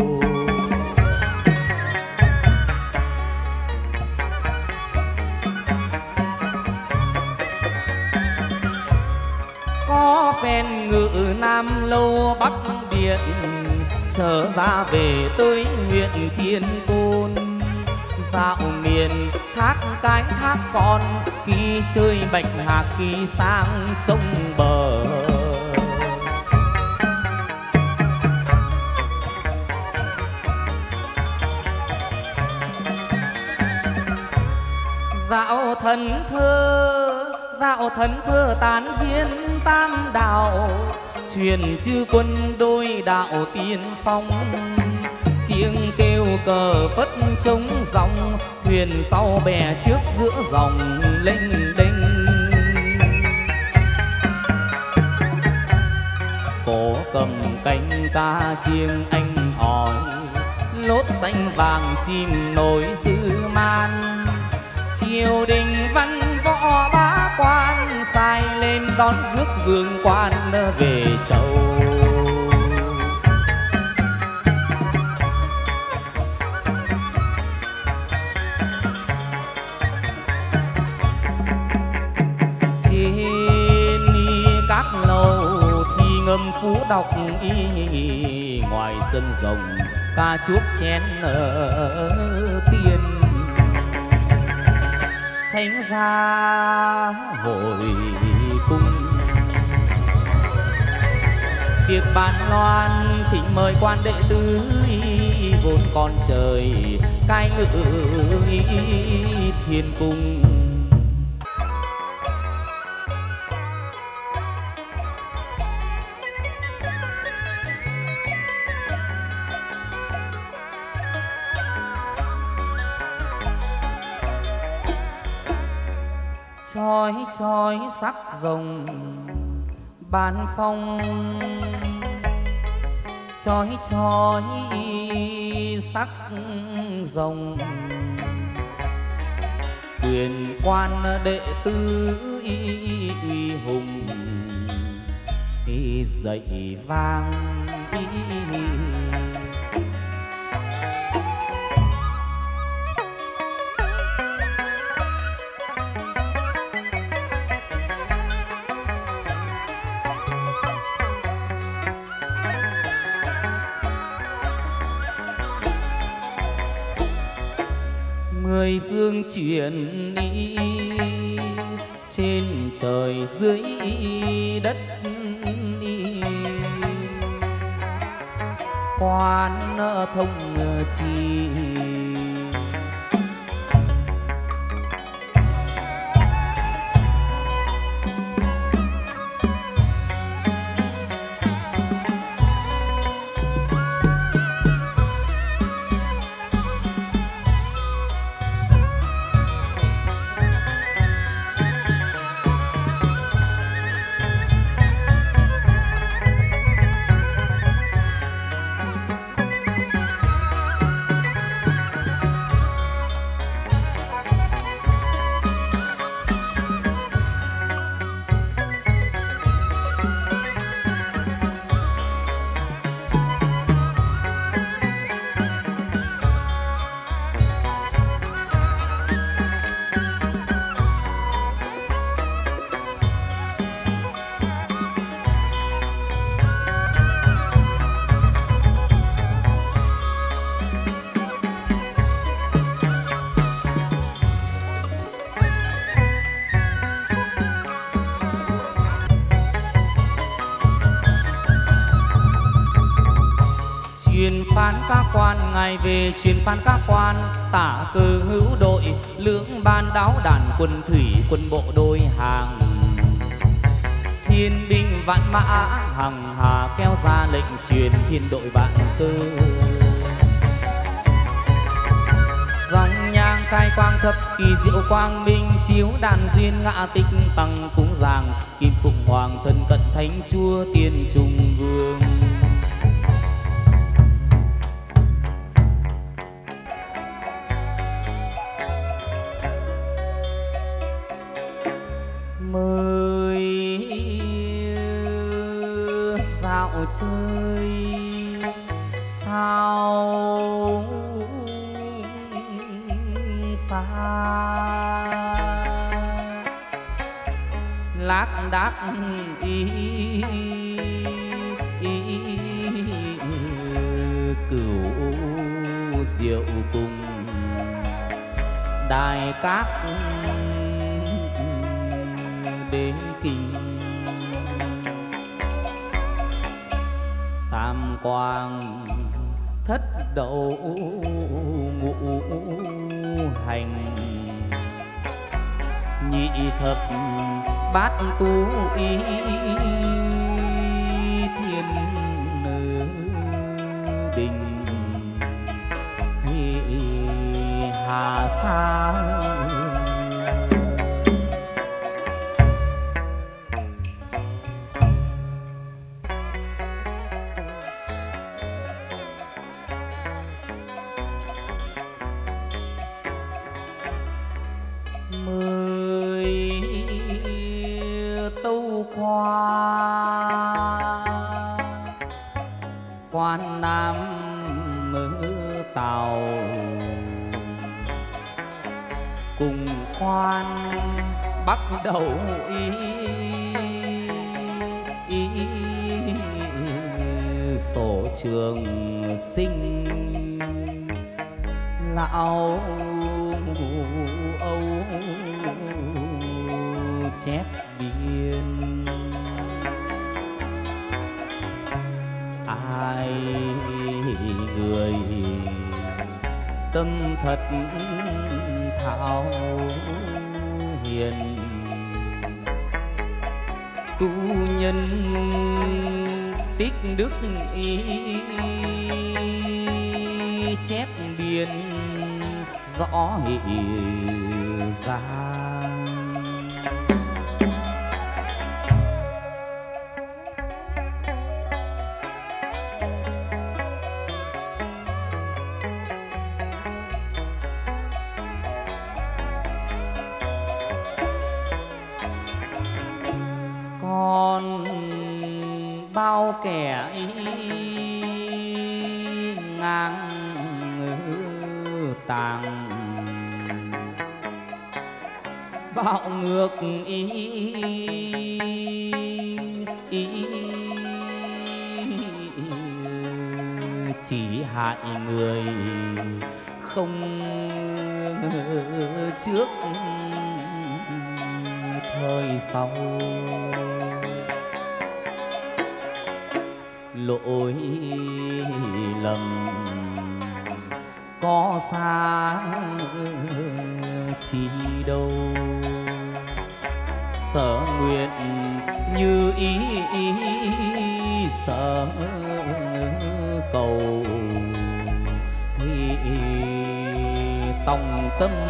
S1: Có phen ngự Nam Lâu Bắc Điện, trở ra về tới huyện Thiên Tôn. Dạo miền thác cái thác con, khi chơi bạch hạc khi sang sông bờ. Dạo thần thơ tán viên tam đạo, truyền chư quân đôi đạo tiên phong. Chiêng kêu cờ phất trống dòng, thuyền sau bè trước giữa dòng lênh đênh. Cổ cầm cánh ca chiêng anh hỏi, lốt xanh vàng chim nổi dư man. Triều đình văn võ bá quan, sai lên đón rước vương quan về chầu. Ngâm phú đọc ngoài sân rồng, ca chuốc chén ở tiên. Thánh gia hội cung, tiệc bàn loan thịnh mời quan đệ tử. Vốn con trời cai ngự thiên cung. Chói chói sắc rồng ban phong, chói chói sắc rồng. Quyền quan đệ tử uy hùng, dậy vang. Mười phương chuyển đi, trên trời dưới đất đi. Quan thông chi, Truyền phán các quan ngày về truyền phán các quan, tả cờ hữu đội lưỡng ban đáo đàn quân thủy quân bộ đôi hàng. Thiên binh vạn mã hằng hà kéo ra lệnh truyền thiên đội bạn cơ. Dòng nhang khai quang thập kỳ diệu quang minh, chiếu đàn duyên ngã tích tăng cúng giàng, kim phụng hoàng thân cận thánh chúa tiên trung vương. Mời dạo chơi sao xa, lác đác cửu diệu cùng đài các đế kinh. Tam quang thất đậu ngũ hành, nhị thập bát tú ý thiên đình hà sa. Mời tâu qua quan nam tàu, cùng quan bắt đầu sổ trường sinh lão âu chép biên. Ai người tâm thật thảo hiền, tu nhân tích đức ý chép biên rõ ra. Còn bao kẻ ngang tàng bạo ngược chỉ hại người không trước thời sau. Lỗi lầm có xa chi đâu, sở nguyện như ý sở cầu tòng tâm.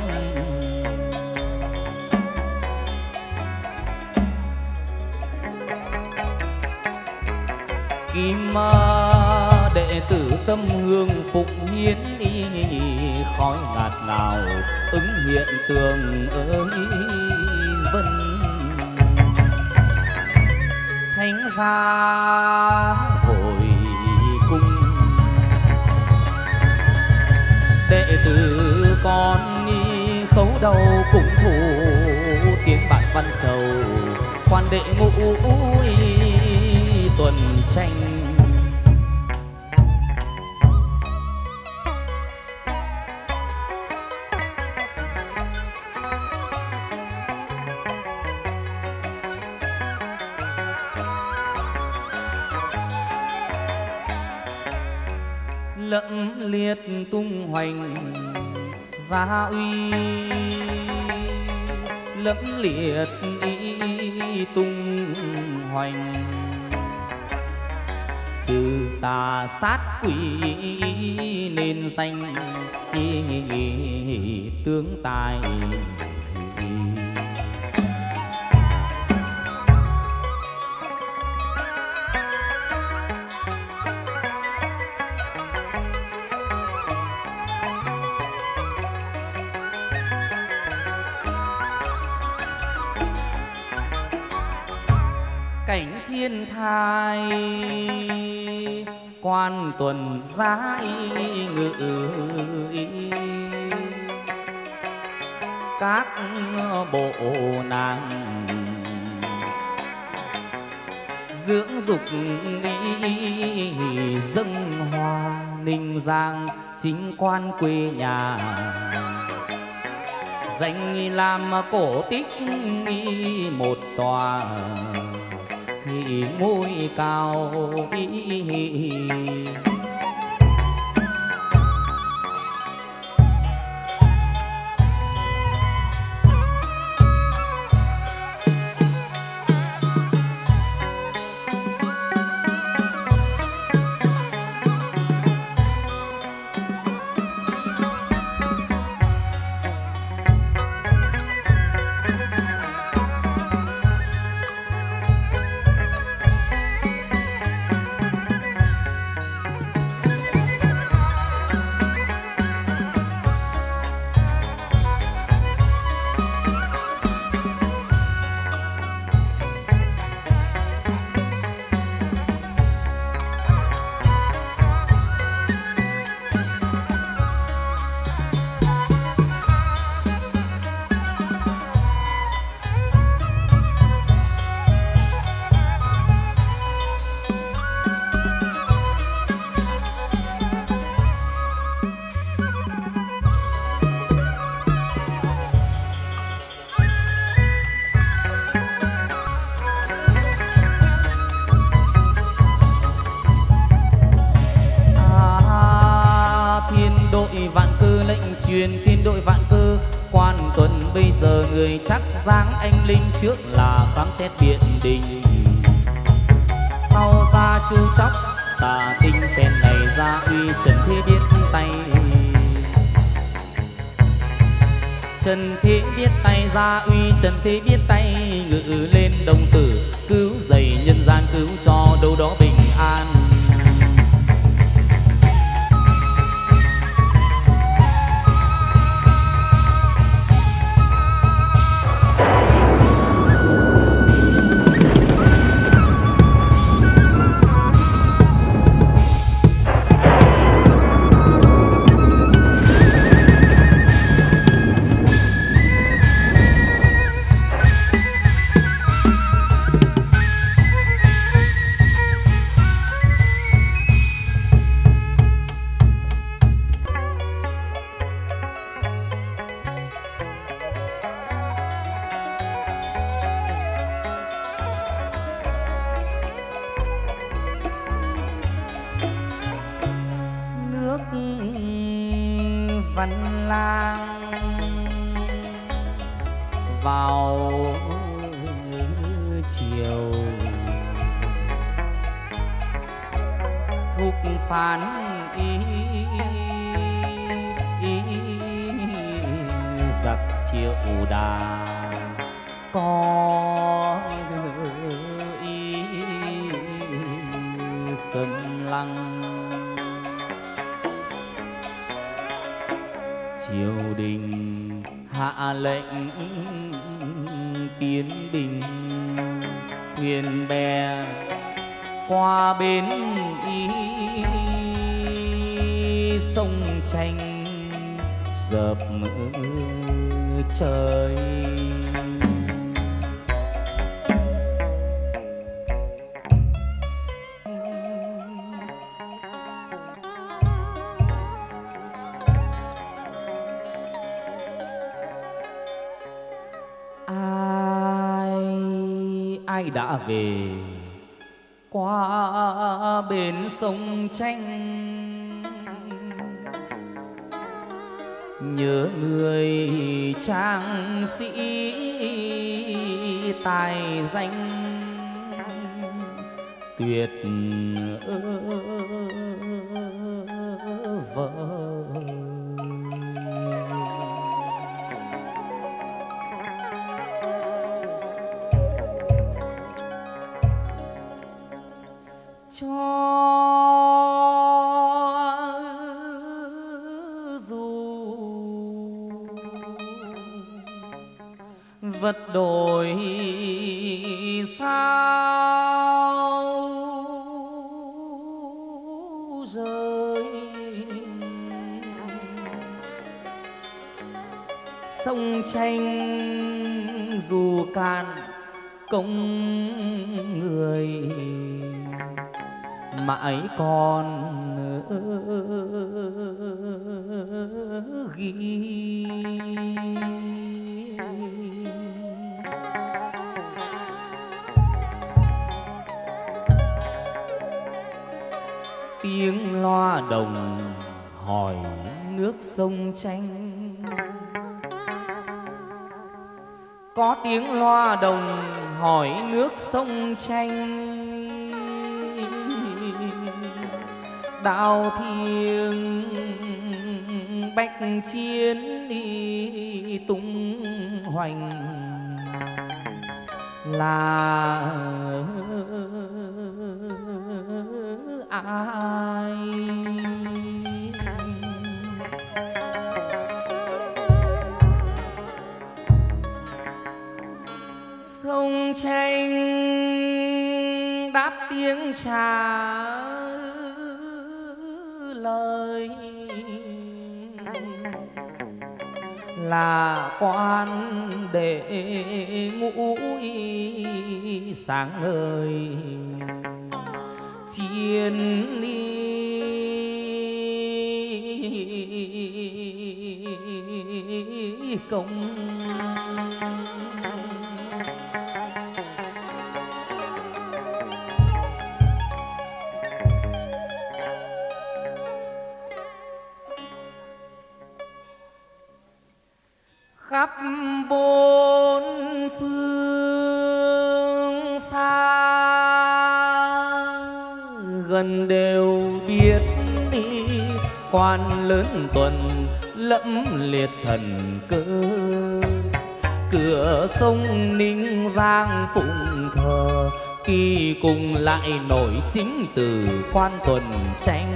S1: Kim đệ tử tâm hương phục hiến khói ngạt ngào ứng hiện tường ơi vân. Thánh gia hồi cung đệ tử con khấu đầu cùng thủ tiếng bạn văn trầu quan đệ ngũ tuần tranh. lẫm liệt tung hoành gia uy, lẫm liệt tung hoành trừ tà sát quỷ nên danh tướng tài. Cảnh thiên thai quan tuần giái ngự, các bộ nàng dưỡng dục dâng hoa. Ninh Giang chính quan quê nhà, danh làm cổ tích một tòa ngôi cao. Thiên đội vạn cơ quan tuần bây giờ người chắc dáng anh linh, trước là khám xét Điện Đình, sau ra chu chóc tà tinh phen này ra uy. Trần Thế biết tay, Trần Thế biết tay ra uy, Trần Thế biết tay ngự lên đồng tử, cứu giày nhân gian cứu cho đâu đó bình an. Văn lang vào chiều, thục phán giặc triệu đà có sân lăng. Triều đình hạ lệnh tiến binh, thuyền bè qua bến sông tranh dợp trời. Ai đã về qua bên sông tranh, nhớ người trang sĩ tài danh tuyệt vời. Cho dù vật đổi sao rơi, sông tranh dù cạn công người mãi còn ghi. Tiếng loa đồng hỏi nước sông tranh, có tiếng loa đồng hỏi nước sông tranh. Đào thiêng bách chiến đi tung hoành là ai? Sông tranh đáp tiếng trả lời là quan để ngũ sáng ngời chiến công. Khắp bốn phương xa gần đều biết đi, quan lớn tuần lẫm liệt thần cơ. Cửa sông Ninh Giang phụng thờ, kỳ cùng lại nổi chính từ quan tuần tranh.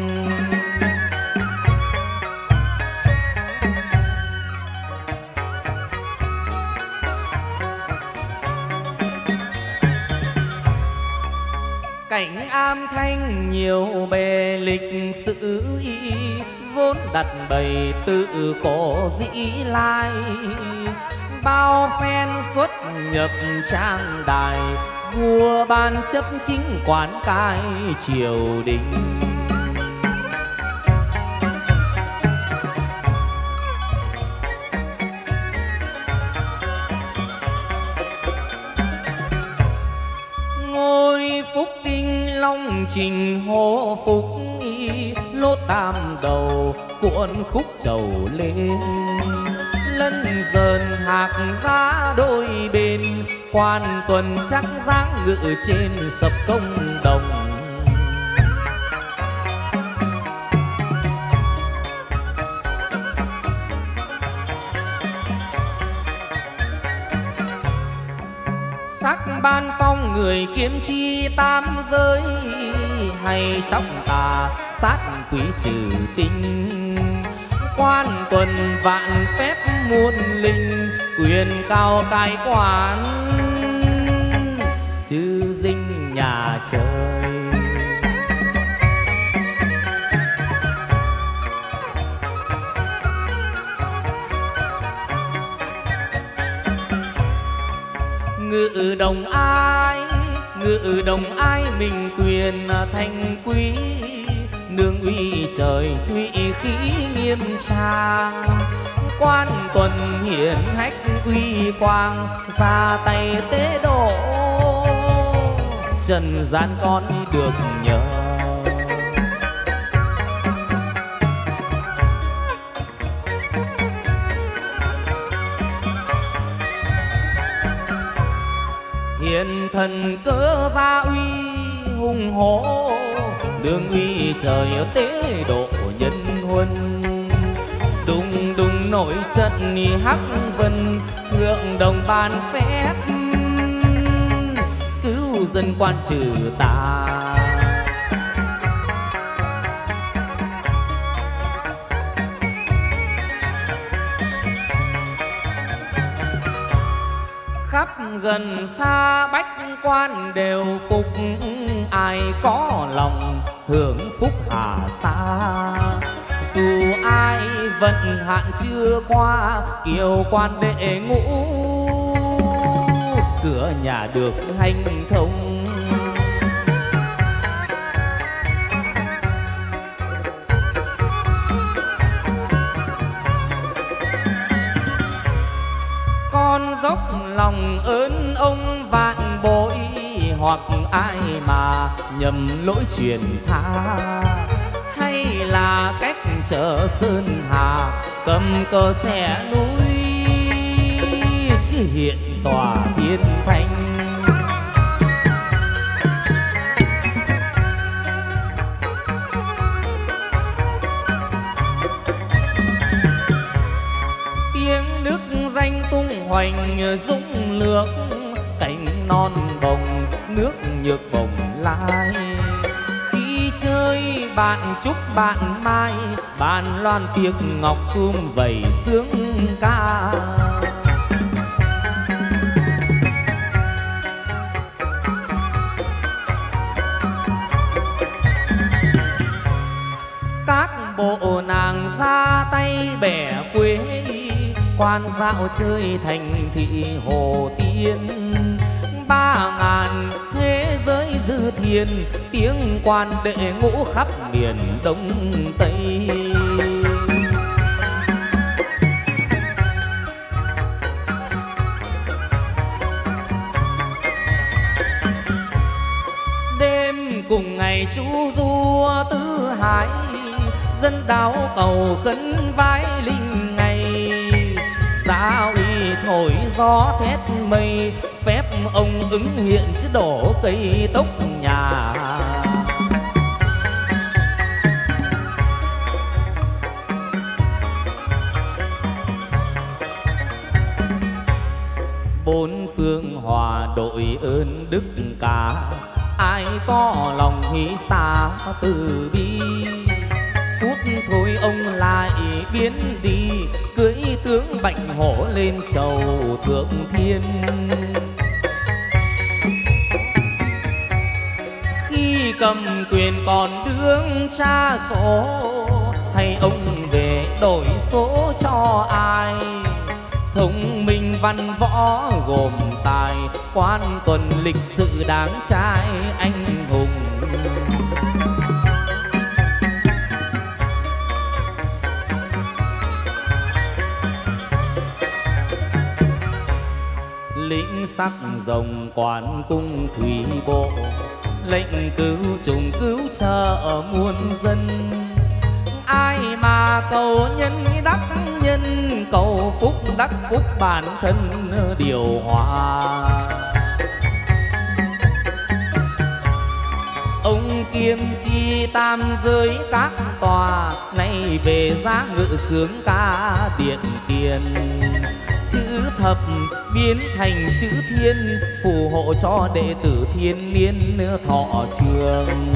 S1: Cảnh am thanh nhiều bề lịch sử y, vốn đặt bày tự cổ dĩ lai. Bao phen xuất nhập trang đài, vua ban chấp chính quán cai triều đình. Ngôi phúc tinh long trình hô phúc y, lốt tam đầu cuộn khúc trầu lên. Lân dần hạc giá đôi bên, quan tuần chắc dáng ngự trên sập công đồng. Sắc ban phong người kiếm chi tam giới, hay chóc tà sát quý trừ tinh. Quan tuần vạn phép muôn linh, quyền cao cai quản chư dinh nhà trời. Ngự đồng ai mình quyền thành quý. Nương uy trời thụy khí nghiêm trang, quan tuần hiển hách uy quang. Ra tay tế độ trần gian con được nhờ. Tiền thần cớ gia uy hùng hổ, đương uy trời tế độ nhân huân. Đùng đùng nổi trận hắc vân, thượng đồng ban phép cứu dân quan trừ tà. Khắp gần xa bách quan đều phục, ai có lòng hưởng phúc hà xa. Dù ai vận hạn chưa qua, kiều quan đệ ngũ cửa nhà được hanh thông. Con dốc lòng ơn ông vạn bội, hoặc ai mà nhầm lỗi truyền tha, hay là cách trở sơn hà cầm cờ xẻ núi, chứ hiện tòa thiên thanh. Tiếng nước danh tung hoành dũng lược, cánh non bồng nước nhược bồng lai. Khi chơi bạn chúc bạn mai, bàn loan tiệc ngọc sum vầy sướng ca. Các bộ nàng ra tay bẻ quê, quan dạo chơi thành thị Hồ Tiên. 3000 thế giới dư thiên, tiếng quan đệ ngũ khắp miền Đông Tây. Đêm cùng ngày chú du tứ hải, dân đáo cầu khấn vái linh ngày. Giá uy thổi gió thét mây, phép ông ứng hiện chứ đổ cây tốc nhà. Bốn phương hòa đội ơn đức cả, ai có lòng hỷ xa từ bi. Phút thôi ông lại biến đi, cưỡi tướng bạch hổ lên chầu thượng thiên. Khi cầm quyền còn đương tra số, hay ông về đổi số cho ai. Thông minh văn võ gồm tài, quan tuần lịch sự đáng trai anh hùng. Lĩnh sắc rồng quan cung thủy bộ, lệnh cứu trùng cứu trợ muôn dân. Ai mà cầu nhân đắc nhân, cầu phúc đắc phúc bản thân điều hòa. Ông kiêm chi tam giới các tòa, nay về giá ngự sướng ca điện tiền. Chữ thập biến thành chữ thiên, phù hộ cho đệ tử thiên niên thọ trường.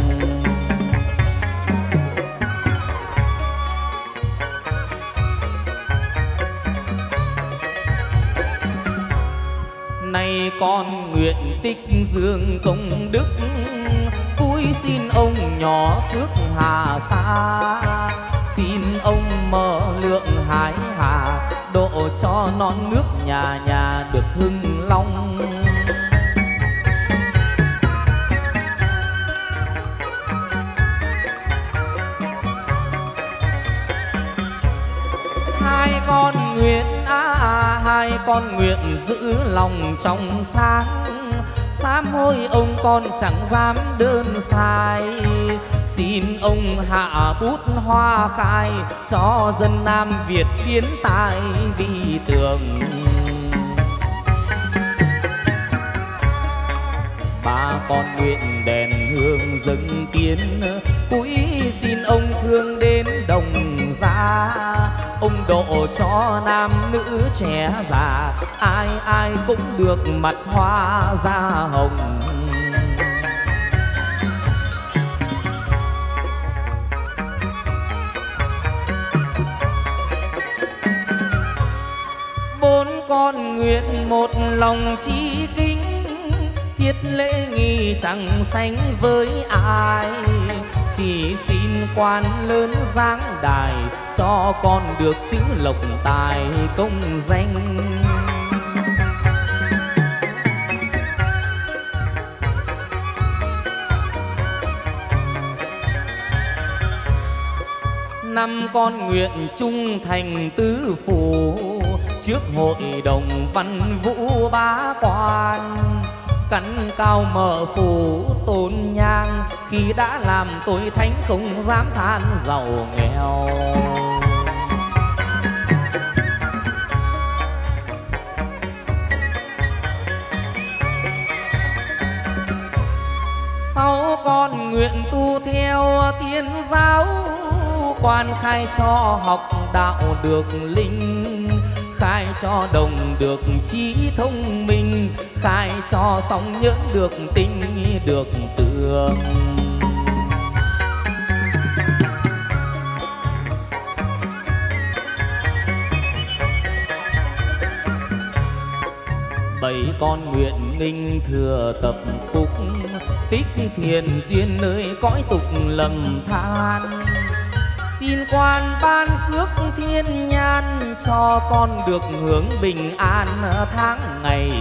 S1: Nay con nguyện tích dương công đức, cúi xin ông nhỏ phước hà xa. Xin ông mở lượng hải hà, độ cho non nước nhà nhà được hưng long. Hai con nguyện giữ lòng trong sáng, sám hối ông con chẳng dám đơn sai. Xin ông hạ bút hoa khai, cho dân Nam Việt biến tài vì tường. con nguyện đèn hương dâng kiến, cúi xin ông thương đến đồng gia. Ông độ cho nam nữ trẻ già, ai ai cũng được mặt hoa da hồng. Bốn con nguyện một lòng chí kính, thiết lễ nghi chẳng sánh với ai. Chỉ xin quan lớn giáng đài, cho con được chữ lộc tài công danh. Năm con nguyện trung thành tứ phủ, trước hội đồng văn vũ bá quan. Cắn cao mở phủ tôn nhang, khi đã làm tôi thánh không dám than giàu nghèo. Sáu con nguyện tu theo tiên giáo, quan khai cho học đạo được linh. Khai cho đồng được trí thông minh, khai cho sóng nhẫn được tinh được tường. Bảy con nguyện nghinh thừa tập phúc, tích thiền duyên nơi cõi tục lầm than. Xin quan ban phước thiên nhan, cho con được hưởng bình an tháng ngày.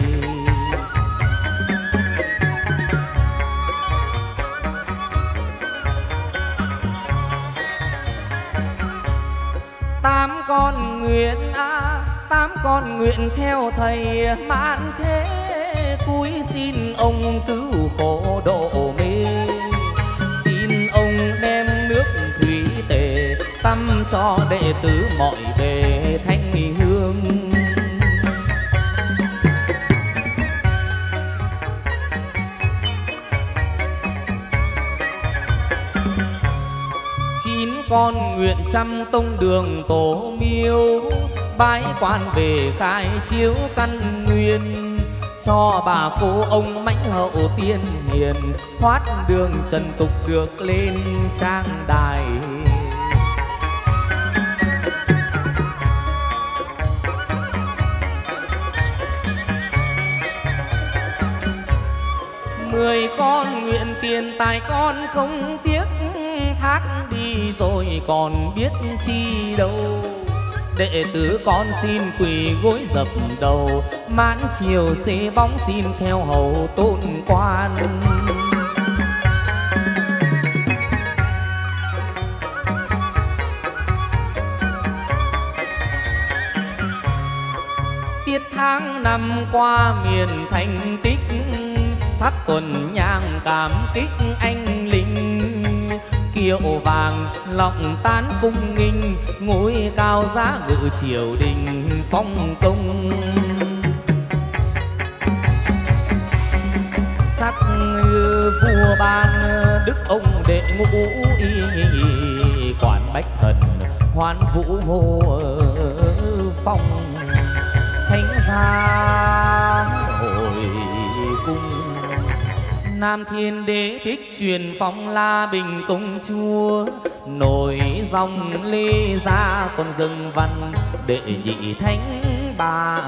S1: Tám con nguyện tám con nguyện theo thầy mãn thế, cúi xin ông cứu khổ độ mê. Xin ông đem nước thủy tề, tắm cho đệ tử mọi bề thanh hương. Chín con nguyện trăm tông đường tổ miếu, bái quan về khai chiếu căn nguyên. Cho bà cô ông mãnh hậu tiên hiền, thoát đường trần tục được lên trang đài. Mười con nguyện tiền tài con không tiếc, thác đi rồi còn biết chi đâu. Đệ tử con xin quỳ gối dập đầu, mãn chiều xế bóng xin theo hầu tôn quan. Tiết tháng năm qua miền thành tích, thắp tuần nhang cảm kích anh linh. Kiệu vàng lòng tán cung nghinh, ngôi cao giá ngự triều đình phong công. Sắc vua ban đức ông đệ ngũ y, quản bách thần hoan vũ hô phong. Thánh gia hồi cung, Nam Thiên Đế thích truyền phong La Bình công chúa. Nổi dòng Lê Gia còn dâng văn, đệ nhị thánh bà.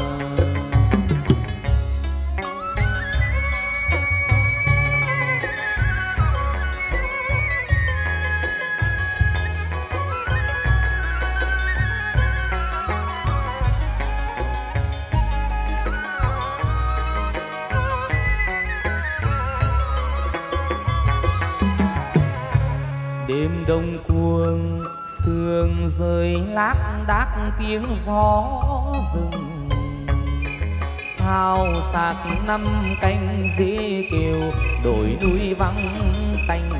S1: Đêm đông cuồng sương rơi lác đác tiếng gió rừng. Sao sạc năm canh dế kêu, đồi núi vắng tanh.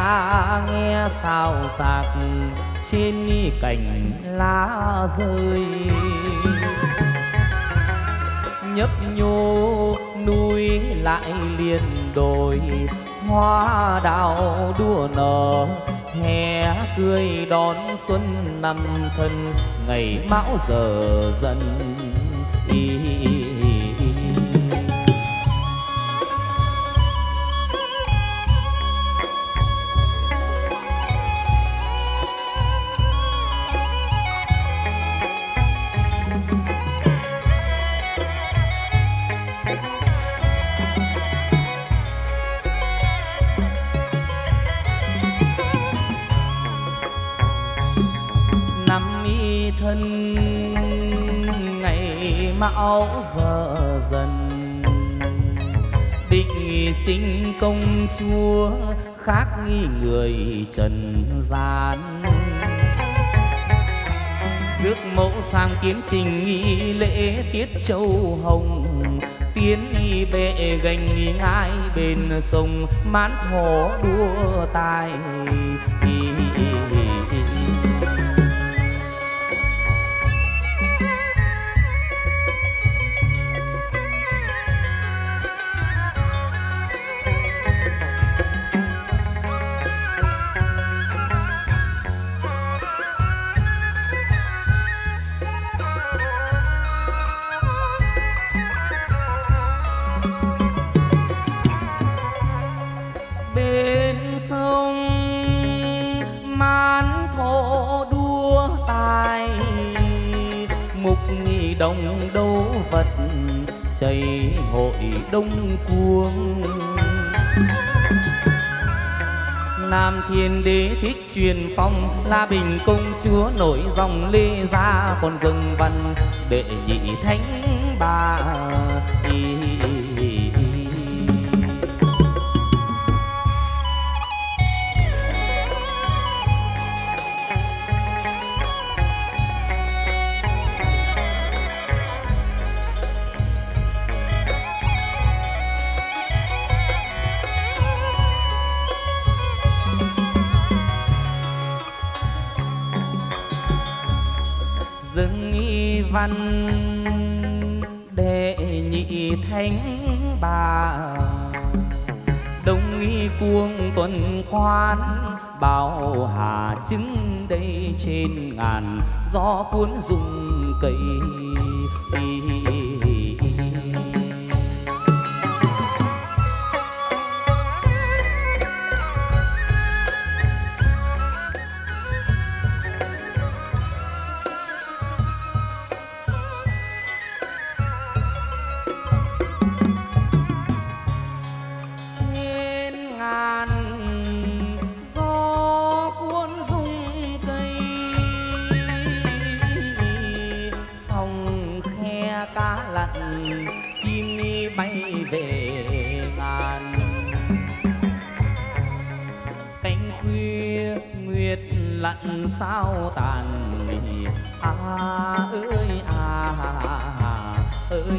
S1: xa nghe xào xạc trên cành lá rơi. Nhấp nhô núi lại liền đồi, hoa đào đua nở hè cười đón xuân năm thân, ngày mão giờ dần thân ngày mão giờ dần. Định sinh công chúa khác nghi người trần gian, rước mẫu sang tiến trình nghi lễ tiết châu hồng, tiến bệ gành ngai bên sông mãn thổ đua tài. Đông đấu vật chảy hội đông cuồng, Nam Thiên Đế thích truyền phong, La Bình công chúa nổi dòng lê ra, còn dâng văn đệ nhị thánh bà. Văn đệ nhị thánh bà, đông nghi cuồng tuần quan, bao hà chứng đây trên ngàn, gió cuốn rung cây. Chim bay về ngàn, cánh khuya nguyệt lặn sao tàn. Ơi ơi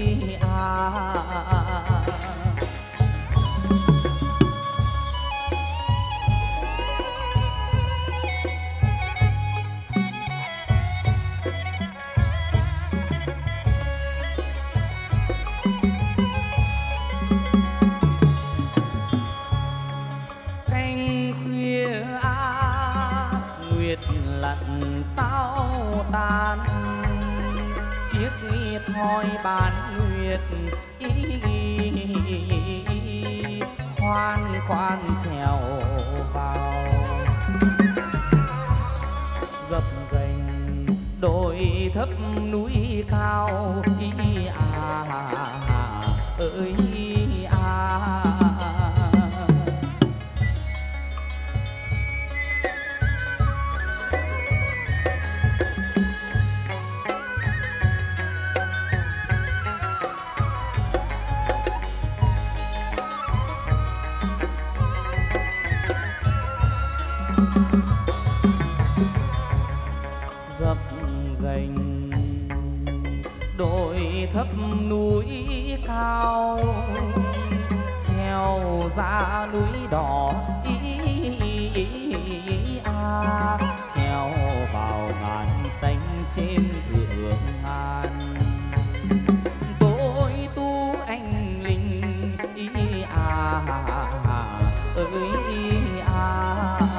S1: sao tan, chiếc thoi bán nguyệt khoan khoan trèo vào, gập ghềnh đồi thấp núi cao. Ơi gập ghềnh đồi thấp núi cao, treo ra núi đỏ treo vào ngàn xanh trên thượng ngàn. Tôi tu anh linh ý à ơi à.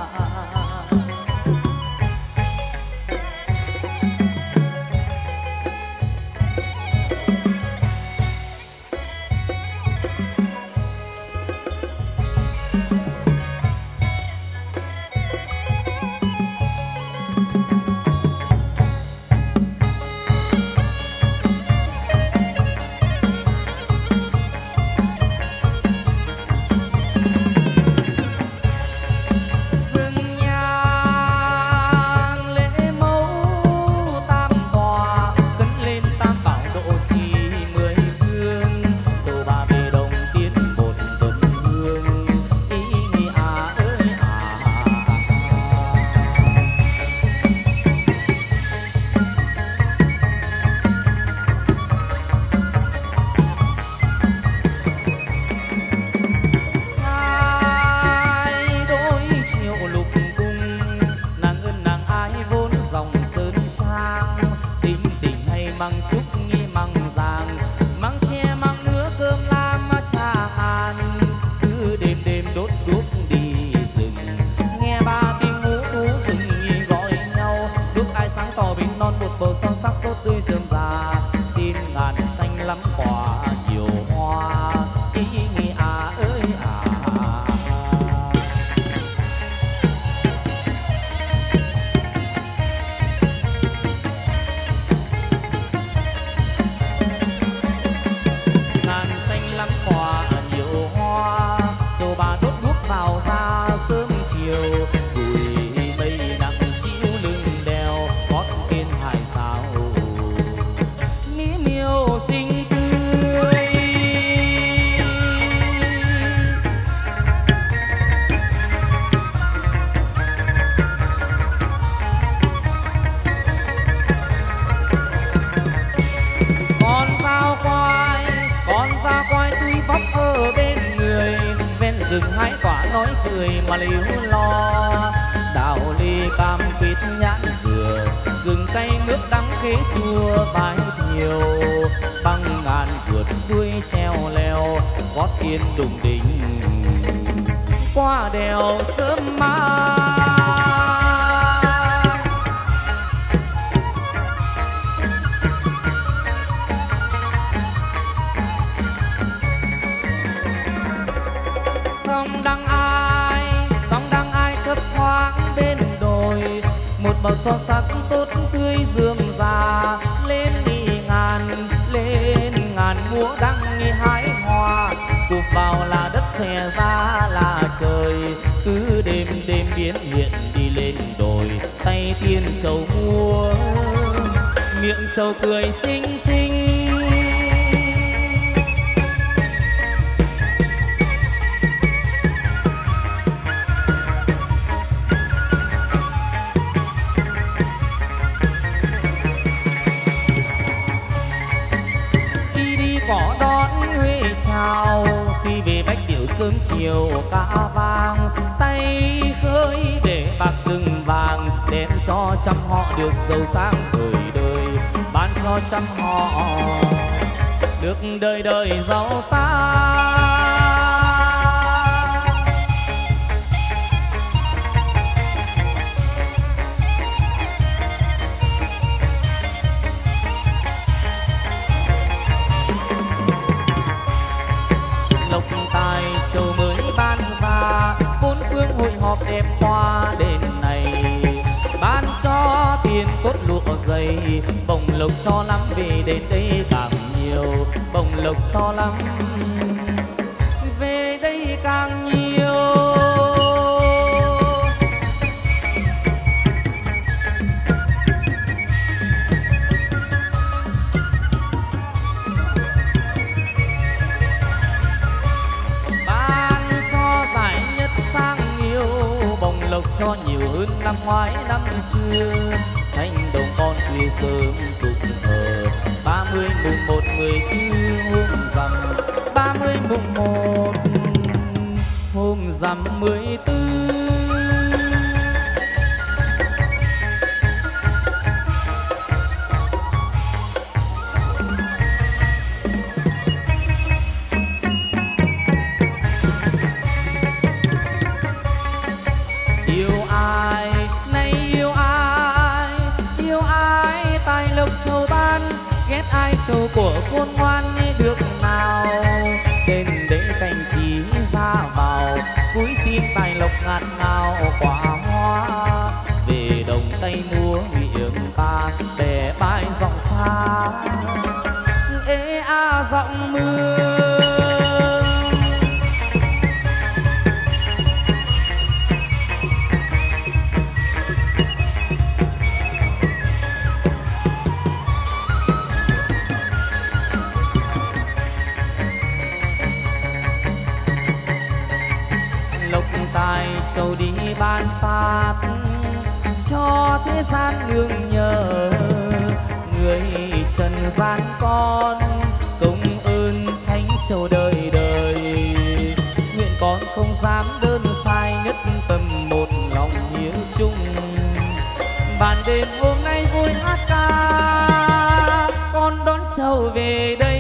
S1: Rừng hái quả nói cười mà liếu lo, đào ly cam quýt nhãn dừa, gừng cay nước đắng khế chua vái thiều, băng ngàn vượt xuôi treo leo, gót tiên đùng đỉnh qua đèo sớm mai. Sông đăng ai thấp thoáng bên đồi, một màu son sắc tốt tươi rườm rà, lên ngàn múa đăng như hái hoa, cụp vào là đất xòe ra là trời, cứ đêm đêm biến hiện đi lên đồi, tay tiên trầu mua, miệng trầu cười xinh xinh. Có đón Huế chào, khi về Bách Điểu sớm chiều ca vang, tay khơi để bạc rừng vàng, đem cho trăm họ được giàu sang trời đời, ban cho trăm họ được đời đời giàu sang. Châu mới ban ra, bốn phương hội họp đẹp hoa đền này, ban cho tiền cốt lụa dày, bồng lộc cho lắm về đến đây càng nhiều, bồng lộc cho lắm về đây càng nhiều. Lộc cho nhiều hơn năm ngoái năm xưa, thanh đồng con khuya sớm phụng thờ, 30 mùng 1 14 hôm rằm, 30 mùng 1 hôm rằm 14. châu của khôn ngoan được nào, đến đây cảnh trí ra vào cúi xin tài lộc ngàn ngào quả hoa, về đồng tây múa miệng ca để bãi giọng xa ê a giọng mưa. Châu đi ban phát cho thế gian nương nhờ, người trần gian con công ơn thánh châu đời đời. Nguyện con không dám đơn sai, nhất tâm một lòng hiếu chung. Ban đêm hôm nay vui hát ca, con đón châu về đây.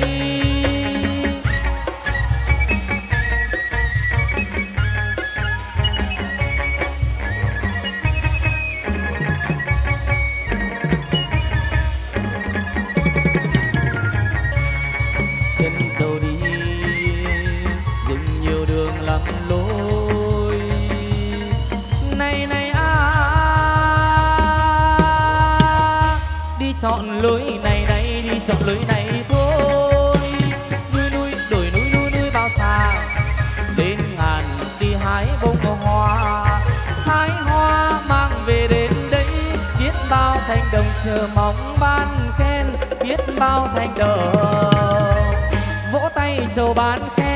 S1: Chọn lối này này đi chọn lối này thôi, núi núi đồi núi núi núi bao xa, đến ngàn đi hái bông hoa, hái hoa mang về đến đây. Biết bao thành đồng chờ mong ban khen, biết bao thành đồng vỗ tay chầu ban khen.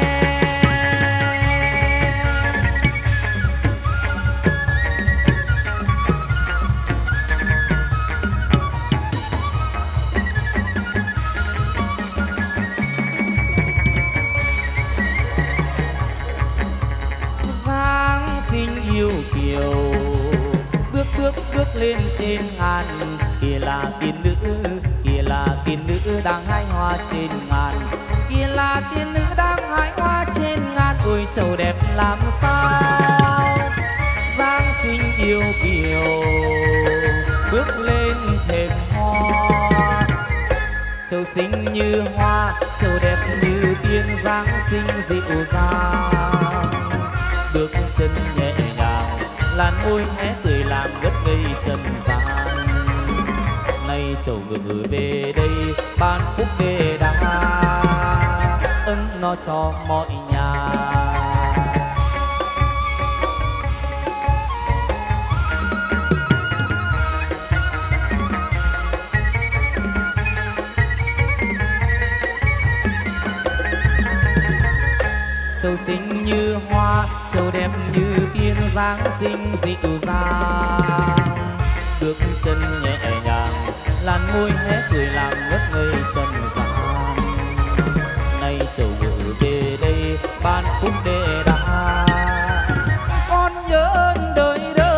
S1: Bước lên trên ngàn, kia là tiên nữ, kia là tiên nữ đang hái hoa trên ngàn, kia là tiên nữ đang hái hoa trên ngàn. Ôi trầu đẹp làm sao, dáng xinh yêu kiều bước lên thềm hoa. Trầu xinh như hoa, trầu đẹp như tiên, dáng xinh dịu dàng, bước chân nhẹ nhàng, làn môi hé cười làm ngất ngây trần gian. Nay trầu gửi về đây ban phúc đề đa, ấm no cho mọi nhà. Trầu xinh như hoa, trầu đẹp như tiên, dáng xinh dịu dàng, bước chân nhẹ nhàng, làn môi hé cười làm ngất ngây trần gian. Nay trầu gửi về đây ban phúc đề đa, con nhớ ơn đời đời.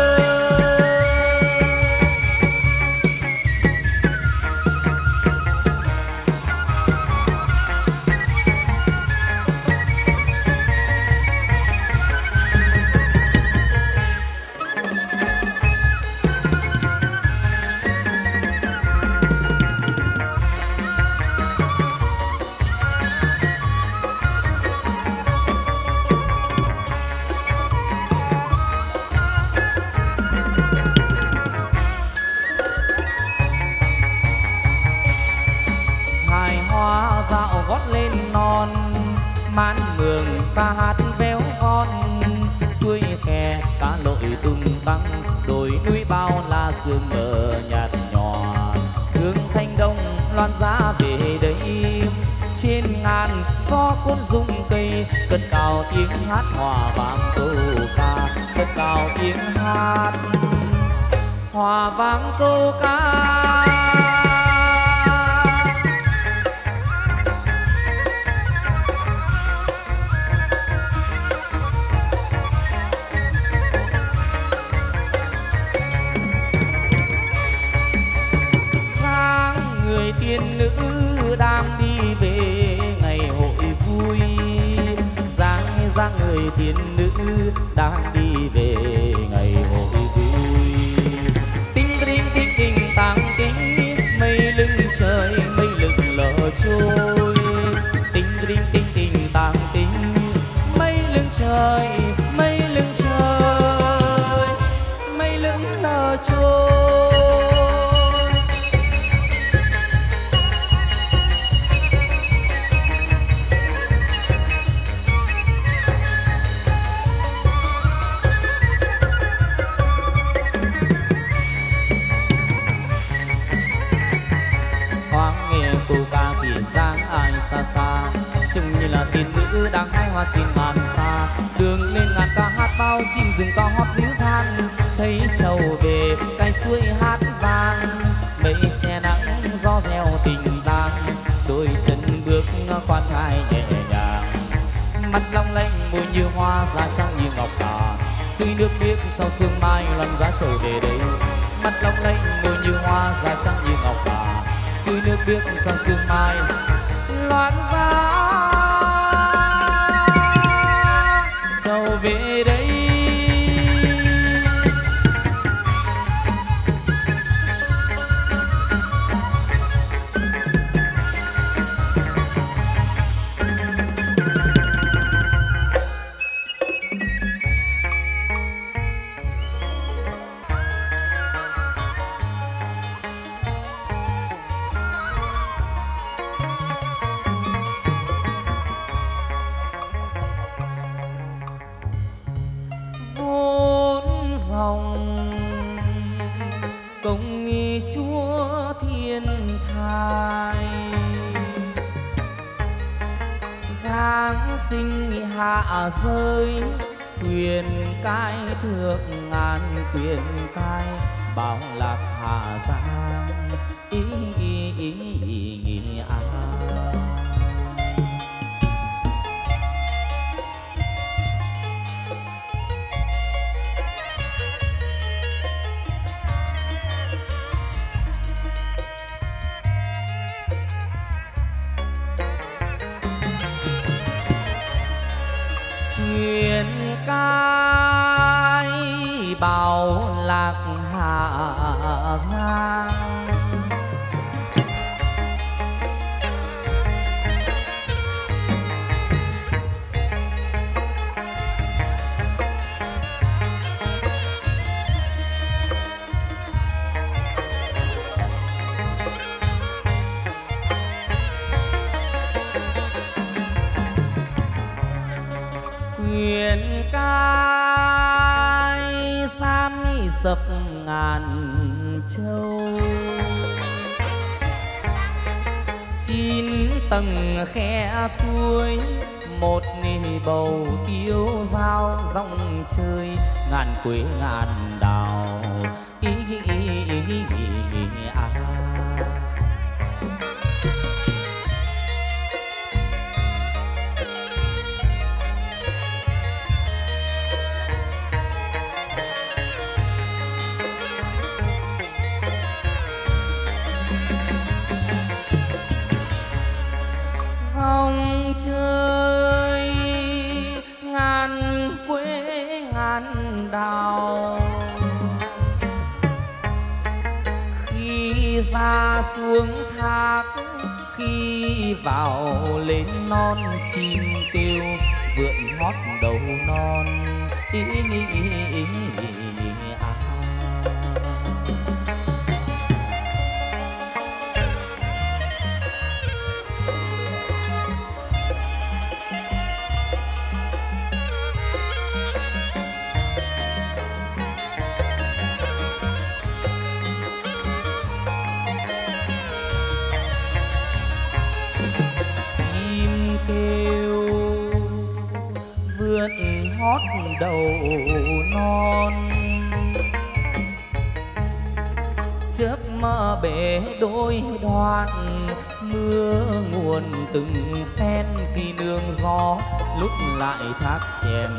S1: mãn mường ca hát véo von, xuôi khe cá lội tung tăng, đồi núi bao la sương mờ nhạt nhòa, hương thanh đông loan giá về đây. Trên ngàn gió cuốn rung cây, cất cao tiếng hát hòa vang câu ca, cất cao tiếng hát hòa vang câu ca. Tiên nữ đang đi về ngày hội vui, dáng người tiên nữ đang đi về ngày hội vui. Tinh tinh tinh tinh tàng tinh, mây lưng trời mây lưng lờ, trời, mây lưng trời, mây lưng nở trôi. Xa xa trông như là tiên nữ đang hái hoa trên ngàn xa, đường lên ngàn ca hát bao chim rừng to hót dịu dàng, thấy trầu về cái suối hát vang, mây che nắng gió reo tình tang, đôi chân bước khoan thai nhẹ nhàng, mắt long lanh môi như hoa da trắng như ngọc ngà, suối nước biếc sau sương mai loan giá trầu về đây, mắt long lanh môi như hoa da trắng như ngọc ngà, suối nước biếc sau sương mai loan giá trầu về đây. Sinh hạ rơi quyền cai thượng ngàn quyền cai bảo lạc hà giang ý nghĩa quyền cai bảo lạc hà giang quyền cai sam sập ngàn châu, 9 tầng khe suối, một nì bầu tiêu dao rong chơi, ngàn quế ngàn đào dòng chơi ngàn quế ngàn đào, khi ra xuống thác khi vào lên non, chim kêu vượn hót đầu non hót đầu non, chớp mơ bể đôi đoạn, mưa nguồn từng phen khi nương gió lúc lại thác chèn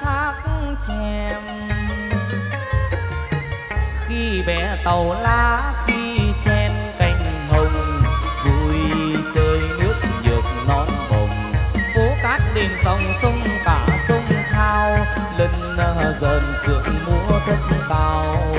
S1: thác chèm. Khi bé tàu lá khi chen cành hồng, vui chơi nước nhược non bồng. Phố cát đền dòng sông cả sông Thao, lần dần phượng múa thất cao.